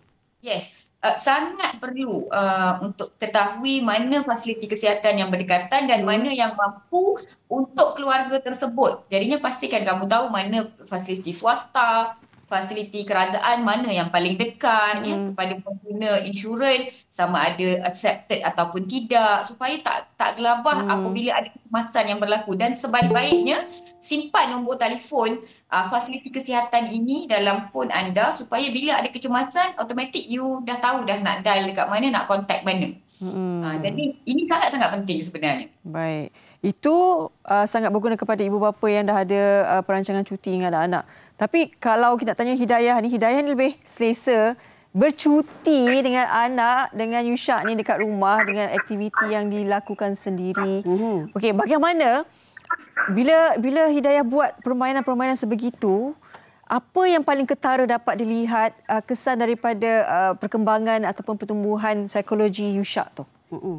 Yes. Uh, sangat perlu uh, untuk ketahui mana fasiliti kesihatan yang berdekatan dan mana yang mampu untuk keluarga tersebut. Jadinya pastikan kamu tahu mana fasiliti swasta, fasiliti kerajaan, mana yang paling dekat hmm. ya, kepada pengguna insurans, sama ada accepted ataupun tidak, supaya tak tak gelabah hmm. apabila ada kecemasan yang berlaku. Dan sebaik-baiknya simpan nombor telefon uh, fasiliti kesihatan ini dalam phone anda, supaya bila ada kecemasan automatik you dah tahu dah nak dial dekat mana, nak contact mana. Hmm. Uh, jadi ini sangat-sangat penting sebenarnya. Baik. Itu uh, sangat berguna kepada ibu bapa yang dah ada uh, perancangan cuti dengan anak-anak. Tapi kalau kita tanya Hidayah ni, Hidayah ni lebih selesa bercuti dengan anak, dengan Yushak ni dekat rumah dengan aktiviti yang dilakukan sendiri. Mm-hmm. Okey, bagaimana bila bila Hidayah buat permainan-permainan sebegitu, apa yang paling ketara dapat dilihat uh, kesan daripada uh, perkembangan ataupun pertumbuhan psikologi Yushak tu? Mm-hmm.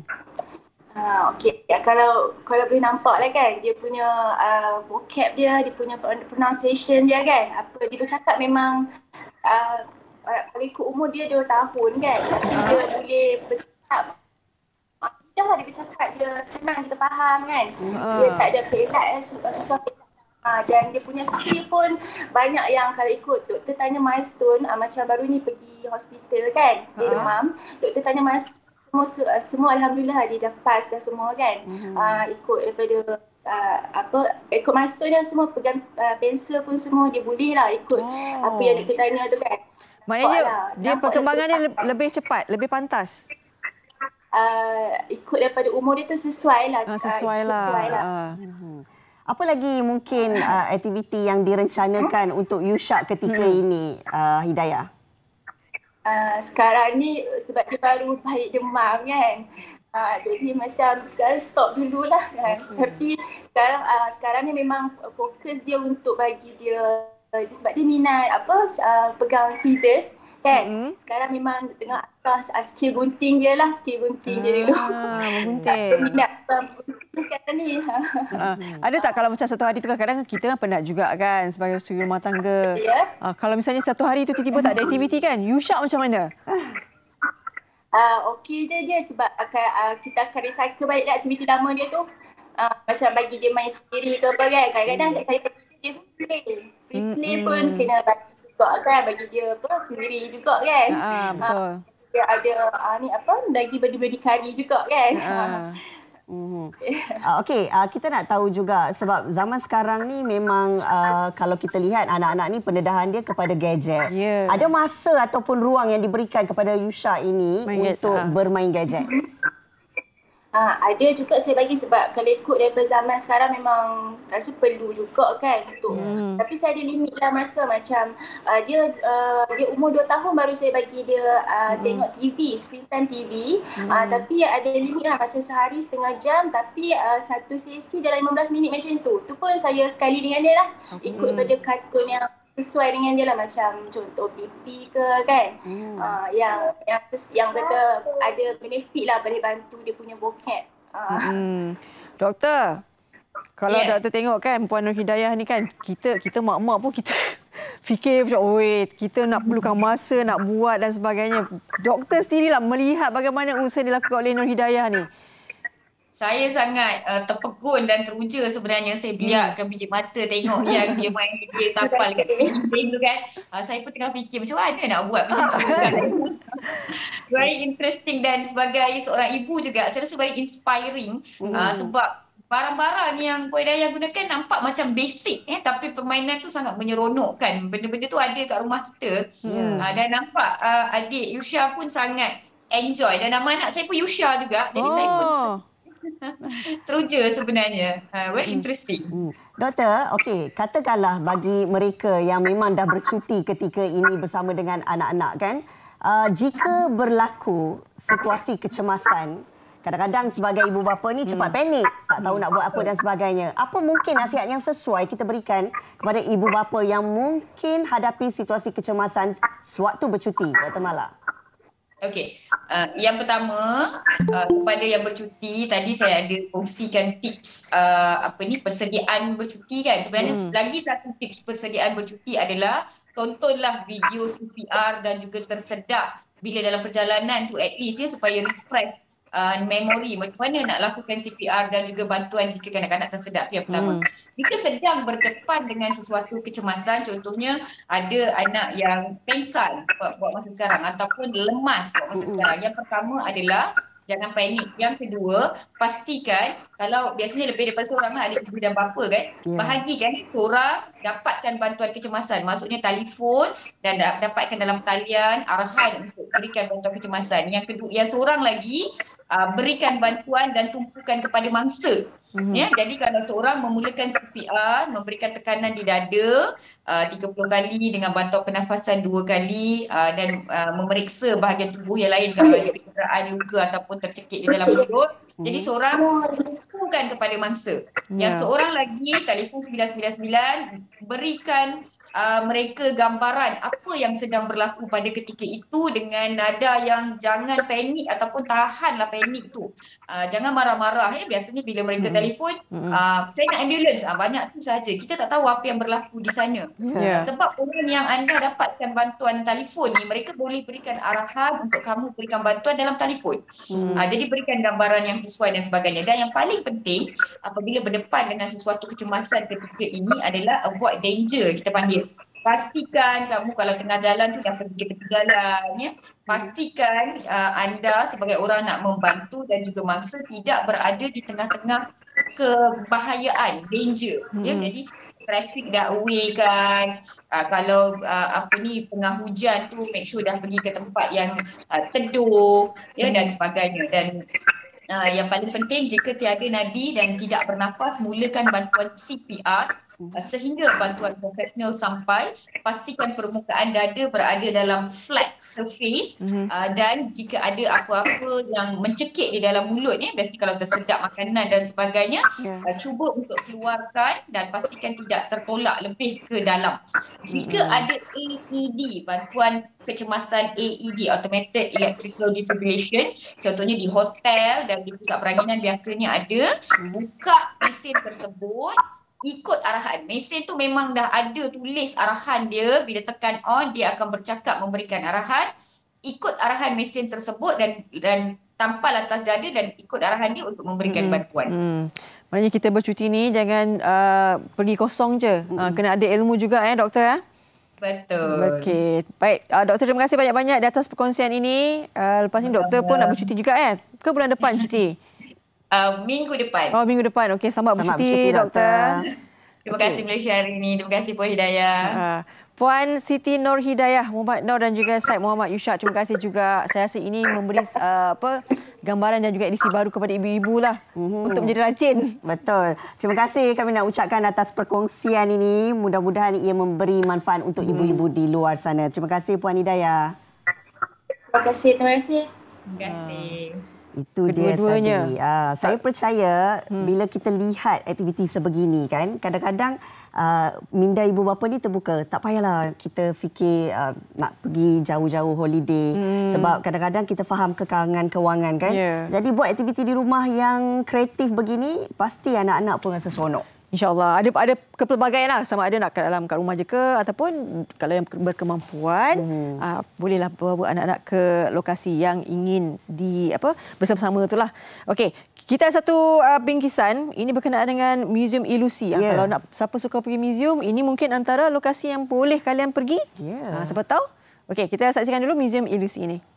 Uh, Okey, kalau kalau boleh nampak lah kan, dia punya uh, vocab dia, dia punya pronunciation dia kan, apa dia bercakap memang uh, kalau ikut umur dia dua tahun kan, tapi dia boleh bercakap, dah lah dia bercakap, dia senang kita faham kan, uh. dia tak ada pelat, susah pelat. Uh, dan dia punya skill pun banyak yang kalau ikut doktor tanya milestone, uh, macam baru ni pergi hospital kan, dia uh. demam, doktor tanya milestone, Semua, semua Alhamdulillah dia dah pass dah semua kan. Mm-hmm. Uh, ikut daripada uh, apa, ikut milestone dia semua, pegang uh, pensel pun semua dia boleh lah ikut oh. apa yang doktor tanya tu kan. Maknanya lah. Dia perkembangannya le- lebih cepat, lebih pantas? Uh, ikut daripada umur dia tu sesuai lah. Uh, sesuai uh, lah. Sesuai lah. Uh. Mm-hmm. Apa lagi mungkin uh, aktiviti yang direncanakan untuk Yushak ketika hmm. ini, uh, Hidayah? Uh, sekarang ni sebab dia baru baik demam kan, Uh, jadi macam sekarang stop dululah kan. Hmm. Tapi sekarang uh, sekarang ni memang fokus dia untuk bagi dia, uh, sebab dia minat apa uh, pegang scissors kan. Hmm. Sekarang memang tengah asas uh, skill gunting dia lah, skill gunting ah, dia dulu. Gunting. minat um, sekarang ni. uh, ada tak kalau macam satu hari tu kadang-kadang kita kan penat juga kan sebagai suri rumah tangga. Yeah. Uh, kalau misalnya satu hari tu tiba-tiba tak ada aktiviti kan, Yusha macam mana? Uh, Okey je dia sebab akan, uh, kita akan recycle balik aktiviti lama dia tu. Uh, macam bagi dia main sendiri ke apa kan. Kadang-kadang hmm. saya pergi dia free play. Free play hmm. pun kena bagi juga kan. Bagi dia apa sendiri juga kan. Ah, betul. Uh, dia ada uh, ni apa lagi bedi-bedi kari juga kan. Uh. Mm-hmm. Uh, Okey, uh, kita nak tahu juga sebab zaman sekarang ni memang uh, kalau kita lihat anak-anak ni pendedahan dia kepada gadget. Yeah. Ada masa ataupun ruang yang diberikan kepada Yusha ini Main untuk ha. bermain gadget? Ha, ada juga saya bagi sebab kalau ikut daripada zaman sekarang memang rasa perlu juga kan untuk hmm. tapi saya ada limit lah masa macam uh, dia uh, dia umur dua tahun baru saya bagi dia uh, hmm. tengok T V, screen time T V hmm. uh, tapi ada limit lah macam sehari setengah jam tapi uh, satu sesi dalam lima belas minit macam tu. Tu pun saya sekali dengan dia lah ikut hmm. pada kartun yang sesuai dengan dia lah macam contoh P P ke kan hmm. uh, yang yang yang kata ada benefit lah boleh bantu dia punya vocab. Uh. Hmm. Doktor, kalau yeah. doktor tengok kan Puan Nur Hidayah ni kan kita kita mak-mak pun kita fikir macam oi kita nak perlukan masa nak buat dan sebagainya. Doktor sendirilah melihat bagaimana usaha dilakukan oleh Nur Hidayah ni. Saya sangat uh, terpegun dan teruja sebenarnya. Saya biarkan biji mata tengok yang dia main dia tapal kat dinding tu kan. Uh, saya pun tengah fikir macam mana nak buat macam tu kan. Very interesting dan sebagai seorang ibu juga saya rasa very inspiring uh, sebab barang-barang yang Puan Hidayah gunakan nampak macam basic eh tapi permainan tu sangat menyeronokkan. Benda-benda tu ada kat rumah kita. Yeah. Uh, dan nampak uh, adik Yusha pun sangat enjoy dan nama anak saya pun Yusha juga. Jadi oh. saya pun teruja sebenarnya. Uh, very interesting. Hmm. Doktor, okey, katakanlah bagi mereka yang memang dah bercuti ketika ini bersama dengan anak-anak kan, uh, jika berlaku situasi kecemasan, kadang-kadang sebagai ibu bapa ni cepat hmm. panik, tak tahu nak buat apa dan sebagainya. Apa mungkin nasihat yang sesuai kita berikan kepada ibu bapa yang mungkin hadapi situasi kecemasan sewaktu bercuti, Doktor Mala? Okey, uh, yang pertama uh, kepada yang bercuti tadi saya ada kongsikan tips uh, apa ni persediaan bercuti kan. Sebenarnya hmm. lagi satu tips persediaan bercuti adalah tontonlah video C P R dan juga tersedak bila dalam perjalanan tu at least ya supaya refresh uh, memori macam mana nak lakukan C P R dan juga bantuan jika kanak-kanak tersedak yang pertama. Hmm. Jika sedang berdepan dengan sesuatu kecemasan, contohnya ada anak yang pengsan buat, buat masa sekarang ataupun lemas buat masa hmm. sekarang. Yang pertama adalah jangan panik. Yang kedua, pastikan kalau biasanya lebih daripada seorang lah, ada ibu dan bapa kan, yeah. bahagikan seorang dapatkan bantuan kecemasan. Maksudnya telefon dan dapatkan dalam talian arahan untuk berikan bantuan kecemasan. Yang kedua, yang seorang lagi uh, berikan bantuan dan tumpukan kepada mangsa. Mm-hmm. Ya, jadi kalau seorang memulakan C P R, memberikan tekanan di dada uh, tiga puluh kali dengan bantuan pernafasan dua kali uh, dan uh, memeriksa bahagian tubuh yang lain kalau ada kecederaan, luka ataupun tercekik di dalam mulut. Jadi seorang tumpukan kepada mangsa. Yang yeah. seorang lagi telefon sembilan sembilan sembilan berikan uh, mereka gambaran apa yang sedang berlaku pada ketika itu dengan nada yang jangan panik ataupun tahanlah panik tu. Uh, jangan marah-marah ya. Biasanya bila mereka mm-hmm. telefon, uh, saya nak ambulans. Uh, banyak tu saja. Kita tak tahu apa yang berlaku di sana. Yeah. Uh, sebab orang yang anda dapatkan bantuan telefon ni, mereka boleh berikan arahan untuk kamu berikan bantuan dalam telefon. Mm. Uh, jadi berikan gambaran yang sesuai dan sebagainya. Dan yang paling penting apabila berdepan dengan sesuatu kecemasan ketika ini adalah avoid danger, kita panggil. Pastikan kamu kalau tengah jalan tu dah pergi ke tepi jalan ya. Pastikan uh, anda sebagai orang nak membantu dan juga mangsa tidak berada di tengah-tengah kebahayaan, danger ya. Hmm. Jadi traffic dah away kan. Uh, kalau uh, apa ni tengah hujan tu make sure dah pergi ke tempat yang uh, teduh ya dan sebagainya. Dan Uh, yang paling penting jika tiada nadi dan tidak bernafas, mulakan bantuan C P R uh, sehingga bantuan profesional sampai. Pastikan permukaan dada berada dalam flat surface uh, dan jika ada apa-apa yang mencekik di dalam mulut ni, biasanya kalau tersedap makanan dan sebagainya, yeah. uh, cuba untuk keluarkan dan pastikan tidak tertolak lebih ke dalam. Jika mm-hmm. ada A E D, bantuan kecemasan A E D, Automated Electrical Defibrillation, contohnya di hotel dan di pusat peranginan biasanya ada, buka mesin tersebut, ikut arahan. Mesin tu memang dah ada tulis arahan dia, bila tekan on dia akan bercakap memberikan arahan. Ikut arahan mesin tersebut dan dan tampal atas dada dan ikut arahan dia untuk memberikan hmm. bantuan. Hmm. Maknanya kita bercuti ni jangan uh, pergi kosong je. Hmm. Uh, kena ada ilmu juga eh doktor ya. Betul. Okey. Baik, uh, doktor terima kasih banyak-banyak di atas perkongsian ini. Uh, lepas ni doktor pun nak bercuti juga eh. Ke bulan depan cuti? Uh, minggu depan. Oh, minggu depan. Okey, selamat, selamat bercuti, bercuti doktor. Terima kasih okay. Malaysia hari ini. Terima kasih Puan Hidayah. Uh, Puan Siti Nur Hidayah, Muhammad Nur dan juga Syed Muhammad Yushak. Terima kasih juga. Saya rasa ini memberi uh, apa gambaran dan juga edisi baru kepada ibu-ibu lah mm-hmm. untuk menjadi rajin. Betul. Terima kasih kami nak ucapkan atas perkongsian ini. Mudah-mudahan ia memberi manfaat untuk mm. ibu-ibu di luar sana. Terima kasih Puan Hidayah. Terima kasih. Terima kasih. Terima kasih. Itu dia tadi. Uh, saya percaya hmm. bila kita lihat aktiviti sebegini kan, kadang-kadang uh, minda ibu bapa ni terbuka. Tak payahlah kita fikir uh, nak pergi jauh-jauh holiday hmm. sebab kadang-kadang kita faham kekalangan kewangan kan. Yeah. Jadi buat aktiviti di rumah yang kreatif begini, pasti anak-anak pun rasa seronok. InsyaAllah. Ada ada kepelbagaian lah. Sama ada nak kat dalam kat rumah je ke ataupun kalau yang berkemampuan hmm. uh, bolehlah bawa anak-anak ke lokasi yang ingin di apa bersama-sama itulah. Okey, kita ada satu uh, bingkisan. Ini berkenaan dengan Museum Ilusi. Yeah. Uh, kalau nak siapa suka pergi museum, ini mungkin antara lokasi yang boleh kalian pergi. Yeah. Uh, siapa tahu? Okey, kita saksikan dulu Museum Ilusi ini.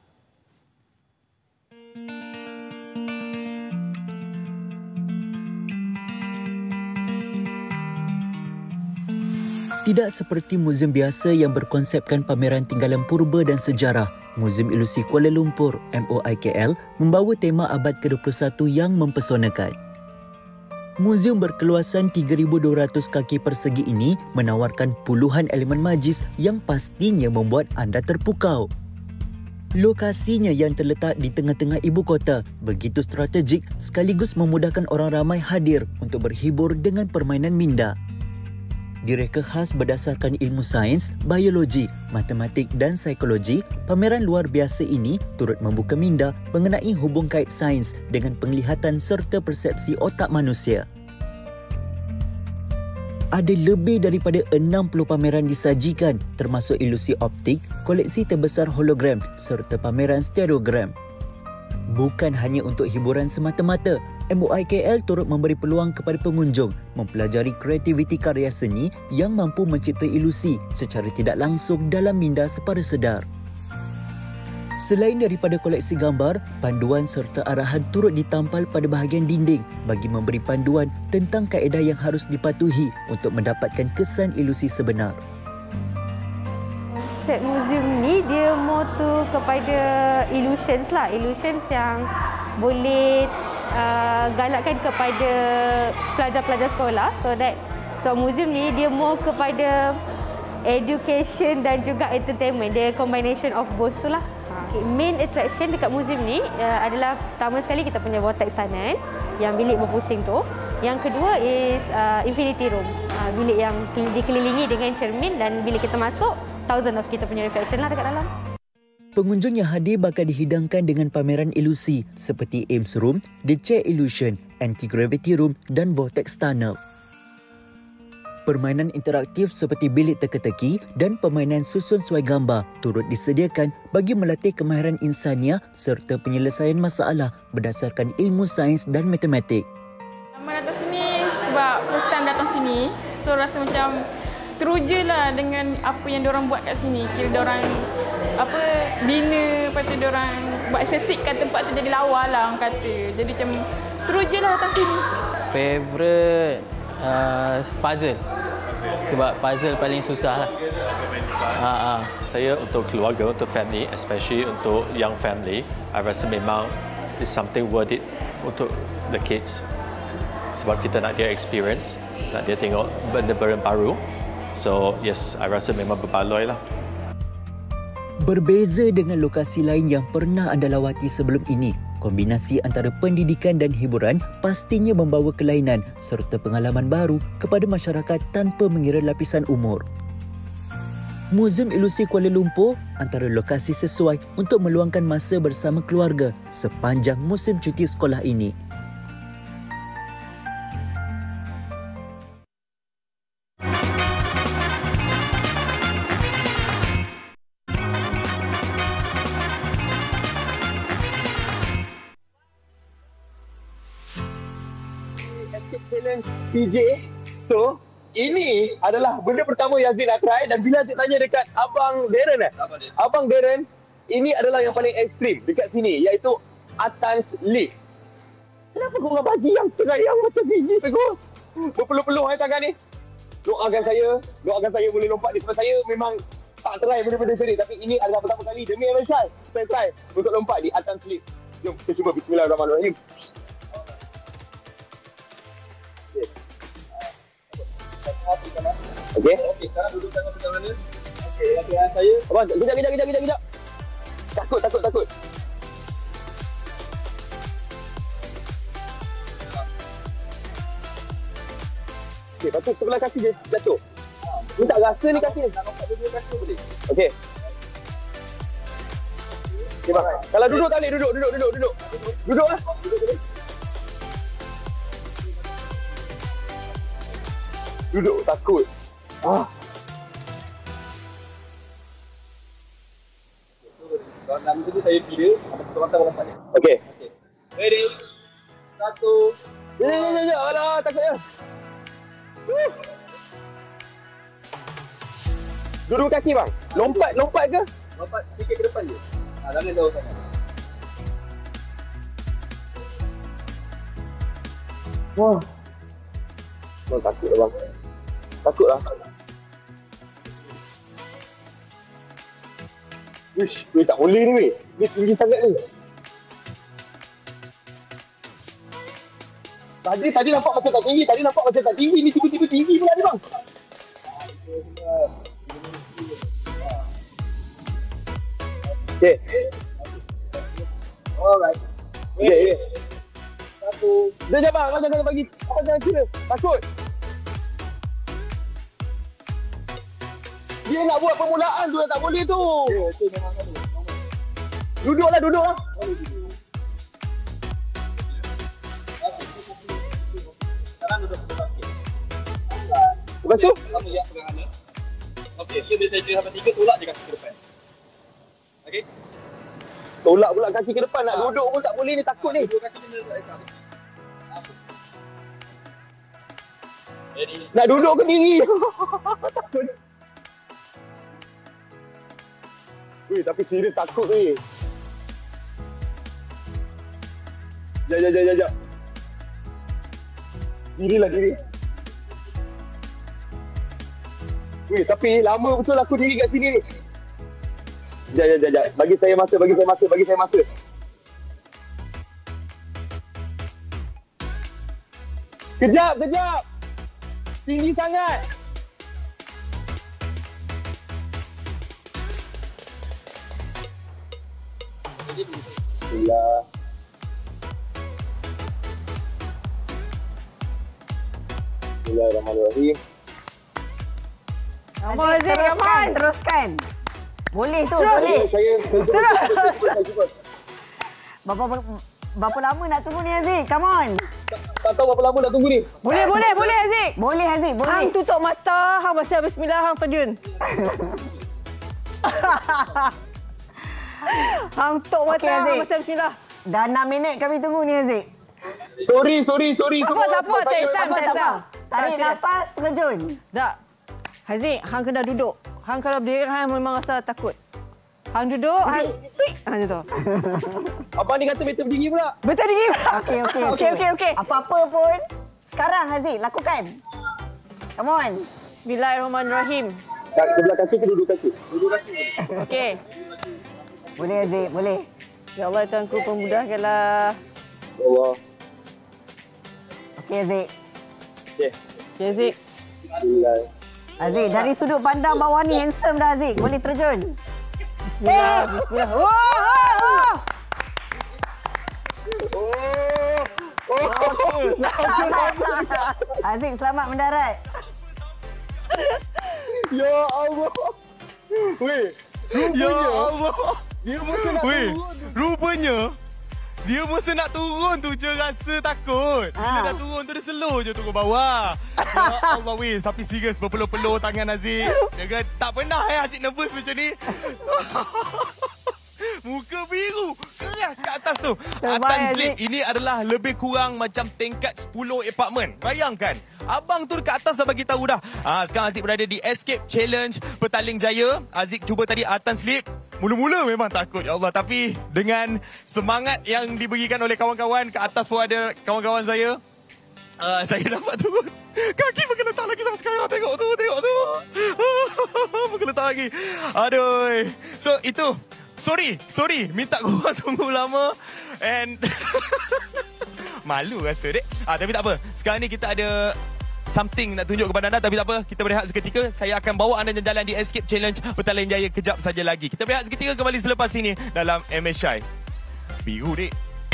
Tidak seperti muzium biasa yang berkonsepkan pameran tinggalan purba dan sejarah, Muzium Ilusi Kuala Lumpur M O I K L membawa tema abad ke dua puluh satu yang mempesonakan. Muzium berkeluasan tiga ribu dua ratus kaki persegi ini menawarkan puluhan elemen magis yang pastinya membuat anda terpukau. Lokasinya yang terletak di tengah-tengah ibu kota begitu strategik sekaligus memudahkan orang ramai hadir untuk berhibur dengan permainan minda. Direka khas berdasarkan ilmu sains, biologi, matematik dan psikologi, pameran luar biasa ini turut membuka minda mengenai hubung kait sains dengan penglihatan serta persepsi otak manusia. Ada lebih daripada enam puluh pameran disajikan termasuk ilusi optik, koleksi terbesar hologram serta pameran stereogram. Bukan hanya untuk hiburan semata-mata, M O I K L turut memberi peluang kepada pengunjung mempelajari kreativiti karya seni yang mampu mencipta ilusi secara tidak langsung dalam minda separa sedar. Selain daripada koleksi gambar, panduan serta arahan turut ditampal pada bahagian dinding bagi memberi panduan tentang kaedah yang harus dipatuhi untuk mendapatkan kesan ilusi sebenar. Konsep muzium ni dia more tu kepada illusions lah, illusions yang boleh uh, galakkan kepada pelajar-pelajar sekolah, so that so muzium ni dia more kepada education dan juga entertainment, dia combination of both tu lah. Okay, main attraction dekat muzium ni uh, adalah pertama sekali kita punya vortex tunnel yang bilik berpusing tu. Yang kedua is uh, infinity room, uh, bilik yang dikelilingi dengan cermin dan bila kita masuk thousand of kita punya reflection lah dekat dalam. Pengunjung yang hadir bakal dihidangkan dengan pameran ilusi seperti Ames Room, The Chair Illusion, Anti-Gravity Room dan Vortex Tunnel. Permainan interaktif seperti bilik teka-teki dan permainan susun suai gambar turut disediakan bagi melatih kemahiran insania serta penyelesaian masalah berdasarkan ilmu sains dan matematik. Aman datang sini sebab first time datang sini, so rasa macam teruja lah dengan apa yang diorang buat kat sini. Kira diorang apa bina, lepas tu diorang buat estetikkan tempat tu jadi lawa lah orang kata. Jadi macam teruja lah datang sini. Favorite uh, puzzle. Sebab puzzle paling susah lah. Ha, ha. Saya untuk keluarga, untuk family, especially untuk young family, I rasa memang is something worth it untuk the kids. sebab kita nak dia experience, nak dia tengok benda-benda baru. So yes, I rasa memang berbaloi lah. Berbeza dengan lokasi lain yang pernah anda lawati sebelum ini, kombinasi antara pendidikan dan hiburan pastinya membawa kelainan serta pengalaman baru kepada masyarakat tanpa mengira lapisan umur. Muzium Ilusi Kuala Lumpur antara lokasi sesuai untuk meluangkan masa bersama keluarga sepanjang musim cuti sekolah ini. Challenge P J. So, ini adalah benda pertama yang Aziz nak try, dan bila Aziz tanya dekat Abang Darren eh? Abang Darren, ini adalah yang paling ekstrim dekat sini, iaitu Atan's Lift. Kenapa korang bagi yang try yang macam ni, Bagus? Berpeluh-peluh hai tangan ni. Doakan saya, doakan saya boleh lompat ni, sebab saya memang tak try benda-benda macam ni. Tapi ini adalah pertama kali demi M S I saya try untuk lompat di Atan's Lift. Jom kita cuba. Bismillahirrahmanirrahim. Okey. Okey, sekarang duduk tangan sebelah mana? Okey, latihan saya. Abang, kejap, kejap, kejap, kejap, kejap. Takut, takut, takut. Okey, lepas tu sebelah kaki je jatuh. Ni tak rasa ni kaki ni. Nak lompat dua-dua kaki boleh. Okey. Okey, bang. Kalau duduk tak boleh, duduk, duduk, duduk, duduk. Duduk lah. Duduk boleh. Duduk, takut. Ah. Kalau nak macam tu saya kira, ada ketuatan lompat dia. Okey. Okey. Ready? Satu. Ya, ya, ya, ya. Alah, takutnya. Uh. Duduk kaki bang. Lompat, lompat ke? Lompat sikit ke depan je. Ah, jangan jauh sangat. Wah. Bang, takut lah bang. Takut lah. Wish, weh tak boleh ni weh. Dia tinggi sangat ni. Tadi tadi nampak macam tak tinggi, tadi nampak macam tak tinggi, ni tiba-tiba tinggi pula ni bang. Okey. Alright. Okey, okey. Satu. Dah jap bang, macam kena bagi. Apa jangan kira. Takut. Dia nak buat permulaan tu, tak boleh tu. Ya, tu memang kan. Duduklah, duduklah. Sekarang duduk okey. Lepas tu? Kamu lihat pegang anda. Okey, dia bila saya kira sampai tiga, tolak je kaki ke depan. Okey? Tolak pula kaki ke depan, nak ha. Duduk pun tak boleh ni, takut ni. Duduk kaki kena letak habis. Nak duduk ke diri? Takut. Weh, tapi serius takut weh. Jap, jap, jap, jap. Dirilah diri. Weh, tapi lama betul aku diri kat sini ni. Jap, jap, jap, jap. Bagi saya masa, bagi saya masa, bagi saya masa. Kejap, kejap. Tinggi sangat. Bismillah. Bismillahirrahmanirrahim. Come on, Aziz, teruskan, teruskan. Boleh tu, terus. Boleh. Saya, saya terus. Berapa, berapa lama nak tunggu ni, Aziz? Come on. Tak, tak tahu berapa lama nak tunggu ni. Boleh, boleh, boleh, Aziz. Boleh, Aziz, boleh. Hang tutup mata, hang baca bismillah, hang terjun. Hang tutup mata, okay, hang baca bismillah. Dah enam minit kami tunggu ni, Aziz. Sorry, sorry, sorry. Tak apa, tak apa. Take time, take time. Tarik nafas, terjun. Tak. Haziq, hang kena duduk. Hang kalau berdiri, hang memang rasa takut. Hang duduk, hang tweet. Ha, macam tu. Abang ni kata betul berdiri pula. Betul berdiri pula. Okey, okey, okey, okey, okey. Apa-apa pun, sekarang Haziq, lakukan. Come on. Bismillahirrahmanirrahim. Kat sebelah kaki ke duduk kaki? Duduk kaki. Okey. Boleh, Haziq, boleh. Ya Allah, Tuanku, pemudahkanlah. Ya Allah. Okey, Aziz. Okey. Okey, Aziz. Aziz, dari sudut pandang bawah ni handsome dah Aziz. Boleh terjun. Bismillah, bismillah. Wah, wah, wah. Aziz, selamat mendarat. Ya Allah. Weh, Ya Allah. dia macam nak Weh, turun. rupanya dia mesti nak turun tu je rasa takut. Bila Ah. dah turun tu dia slow je turun bawah. Ya Allah weh, tapi serius berpeluh-peluh tangan Aziz. Ya kan? Tak pernah eh Aziz nervous macam ni. Muka biru keras kat atas tu. Atan slip ini adalah lebih kurang macam tingkat sepuluh apartmen. Bayangkan, abang tu dekat atas dah bagi tahu dah. Ah, sekarang Aziz berada di Escape Challenge Petaling Jaya. Aziz cuba tadi Atan slip. Mula-mula memang takut, ya Allah. Tapi dengan semangat yang diberikan oleh kawan-kawan, ke atas pun ada kawan-kawan saya. Uh, saya dapat turun. Kaki makin letak lagi sampai sekarang. Tengok tu, tengok tu. Makin letak lagi. Aduh. So, itu. Sorry, sorry. Minta korang tunggu lama. And malu rasa, dek. Ah, tapi tak apa. Sekarang ni kita ada something nak tunjuk kepada anda. Tapi tak apa, kita berehat seketika. Saya akan bawa anda jalan di Escape Challenge Petaling Jaya kejap saja lagi. Kita berehat seketika, kembali selepas ini dalam M S Shy. Biru, dek.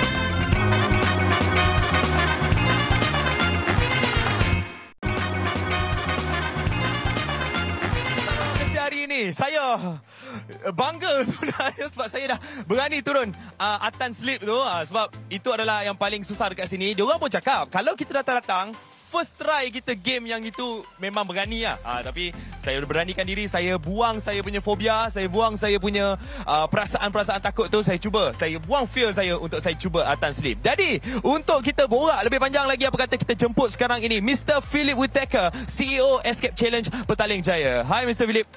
Hari ini saya bangga sebenarnya sebab saya dah berani turun uh, Atan slip tu, uh, sebab itu adalah yang paling susah dekat sini. Diorang pun cakap kalau kita datang-datang first try kita game yang itu memang berani lah. Uh, tapi saya beranikan diri, saya buang saya punya fobia, saya buang saya punya uh, perasaan-perasaan takut tu, saya cuba, saya buang fear saya untuk saya cuba Atan slip. Jadi untuk kita borak lebih panjang lagi, apa kata kita jemput sekarang ini Mister Philip Whitaker, C E O Escape Challenge Petaling Jaya. Hi Mister Philip.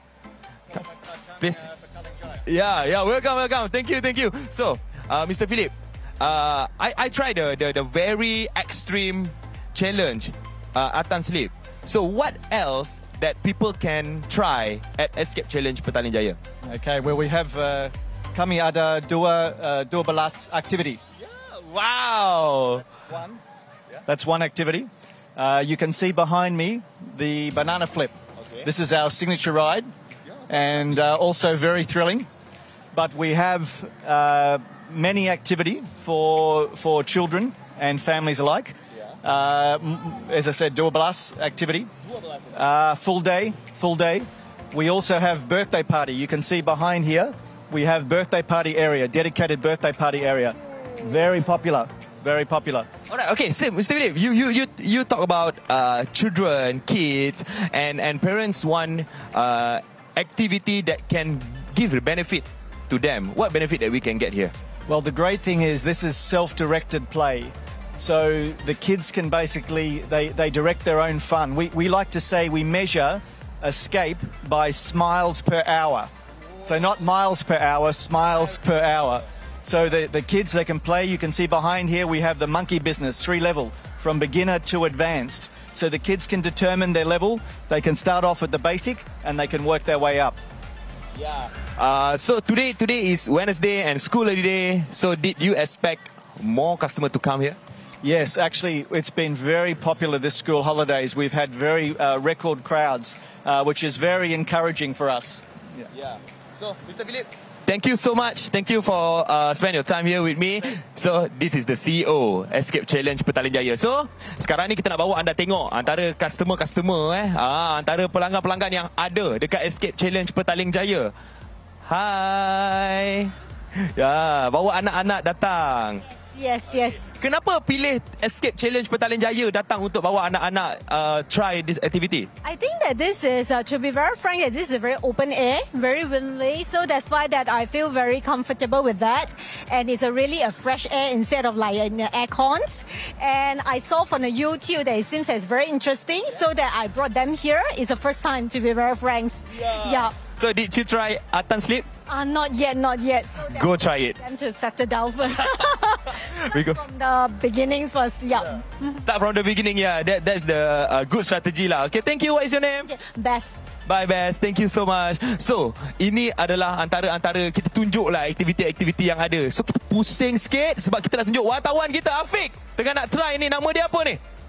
Please. Yeah, yeah, welcome, welcome. Thank you, thank you. So, uh, Mister Philip, uh, I I tried the, the the very extreme challenge, uh, Atan slip. So, what else that people can try at Escape Challenge Petaling Jaya? Okay, well we have uh, kami ada dua uh, dua belas activity. Wow. That's one. That's one activity. Uh, you can see behind me the banana flip. Okay. This is our signature ride. And uh, also very thrilling, but we have uh, many activity for for children and families alike. Uh, as I said, dua belas activity, uh, full day, full day. We also have birthday party. You can see behind here, we have birthday party area, dedicated birthday party area. Very popular, very popular. Alright, okay, Sim, Mister Philip, you you you you talk about uh, children, kids, and and parents want uh, activity that can give a benefit to them. What benefit that we can get here? Well, the great thing is this is self-directed play. So the kids can basically, they, they direct their own fun. We, we like to say we measure escape by smiles per hour. So not miles per hour, smiles per hour. So the, the kids, they can play. You can see behind here we have the monkey business, three level, from beginner to advanced. So the kids can determine their level. They can start off at the basic and they can work their way up. Yeah. Uh, so today today is Wednesday and school holiday. So did you expect more customer to come here? Yes, actually, it's been very popular this school holidays. We've had very uh, record crowds, uh, which is very encouraging for us. Yeah. yeah. So, Mister Philip, thank you so much. Thank you for uh, spend your time here with me. So, this is the C E O Escape Challenge Petaling Jaya. So, sekarang ni kita nak bawa anda tengok antara customer-customer eh, ah, antara pelanggan-pelanggan yang ada dekat Escape Challenge Petaling Jaya. Hai. Ya, bawa anak-anak datang. Yes, yes. Kenapa pilih Escape Challenge Petaling Jaya datang untuk bawa anak-anak uh, try this activity? I think that this is, uh, to be very frank, that this is very open air, very windy. So that's why that I feel very comfortable with that. And it's a really a fresh air instead of like in the air cons. And I saw from the YouTube that it seems as very interesting. So that I brought them here. It's the first time, to be very frank. Yeah. yeah. So did you try Atan slip? Uh, not yet, not yet. So Go try it. Them to settle down first. Because from the beginnings first, yeah. yeah. Start from the beginning, yeah. That that's the uh, good strategy lah. Okay, thank you. What is your name? Yeah, Best. Bye, Best. Thank you so much. So, ini adalah antara-antara kita tunjuk lah aktiviti-aktiviti yang ada. So, kita pusing sikit sebab kita nak tunjuk wartawan kita, Afiq. Tengah nak try ni. Nama dia apa ni?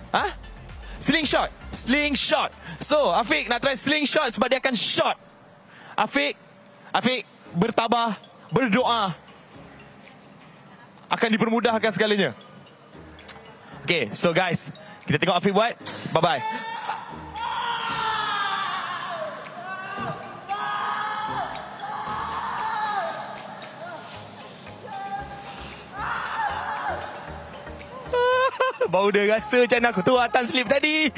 Ha? Slingshot. Slingshot. So, Afiq nak try slingshot sebab dia akan shot. Afiq, Afiq bertabah, berdoa. Akan dipermudahkan segalanya. Okay, so guys, kita tengok Afiq buat. Bye-bye. Baru dia rasa macam aku tu atas slip tadi.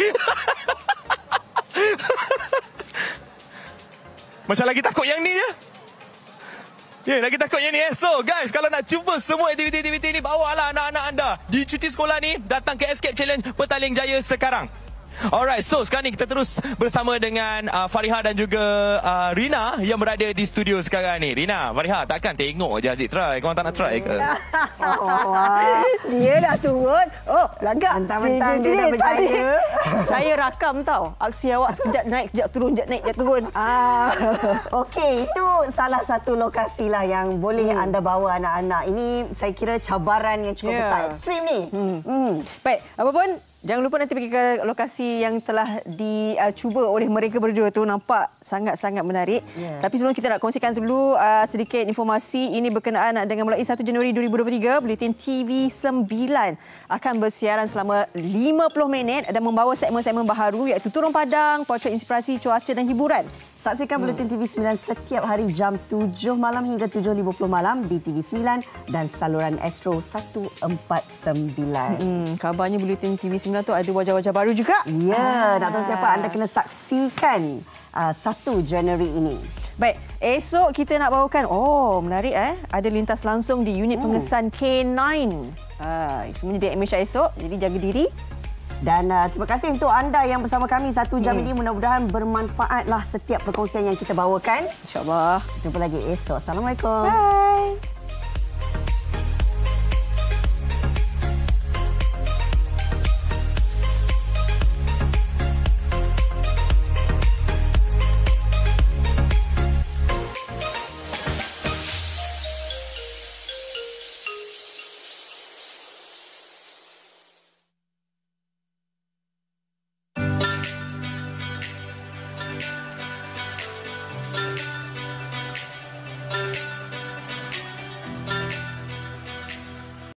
Macam lagi takut yang ni je. Ya, yeah, lagi takut yang ni eh. So guys, kalau nak cuba semua aktiviti-aktiviti ni, bawalah anak-anak anda di cuti sekolah ni, datang ke Escape Challenge Petaling Jaya sekarang. Alright, so sekarang ni kita terus bersama dengan uh, Fariha dan juga uh, Rina yang berada di studio sekarang ni. Rina, Fariha, takkan tengok je Aziz try. Korang tak nak try ke? Oh, dia dah turun. Oh, lagak. Mentang-mentang dia dah berjaya. Saya rakam tau. Aksi awak sekejap naik, sekejap turun, sekejap naik, sekejap turun. Ah, Okey, itu salah satu lokasi lah yang boleh hmm. anda bawa anak-anak. Ini saya kira cabaran yang cukup yeah. besar. Ekstrim ni. Hmm. Hmm. Baik, apa pun, jangan lupa nanti pergi ke lokasi yang telah dicuba oleh mereka berdua tu. Nampak sangat-sangat menarik. Yeah. Tapi sebelum kita nak kongsikan dulu uh, sedikit informasi. Ini berkenaan dengan mulai satu Januari dua ribu dua puluh tiga, Buletin T V sembilan akan bersiaran selama lima puluh minit dan membawa segmen-segmen baharu iaitu Turun Padang, Portrait Inspirasi, Cuaca dan Hiburan. Saksikan Buletin T V sembilan setiap hari jam tujuh malam hingga tujuh lima puluh malam di T V sembilan dan saluran Astro seratus empat puluh sembilan. Hmm, kabarnya Buletin T V sembilan tu ada wajah-wajah baru juga. Ya, ah. nak tahu siapa, anda kena saksikan uh, satu Januari ini. Baik, esok kita nak bawakan, oh menarik eh, ada lintas langsung di unit hmm. pengesan K sembilan. Ha, semuanya di M H A esok, jadi jaga diri. Dan uh, terima kasih untuk anda yang bersama kami satu jam hmm. ini. Mudah-mudahan bermanfaatlah setiap perkongsian yang kita bawakan. InsyaAllah. Jumpa lagi esok. Assalamualaikum. Bye.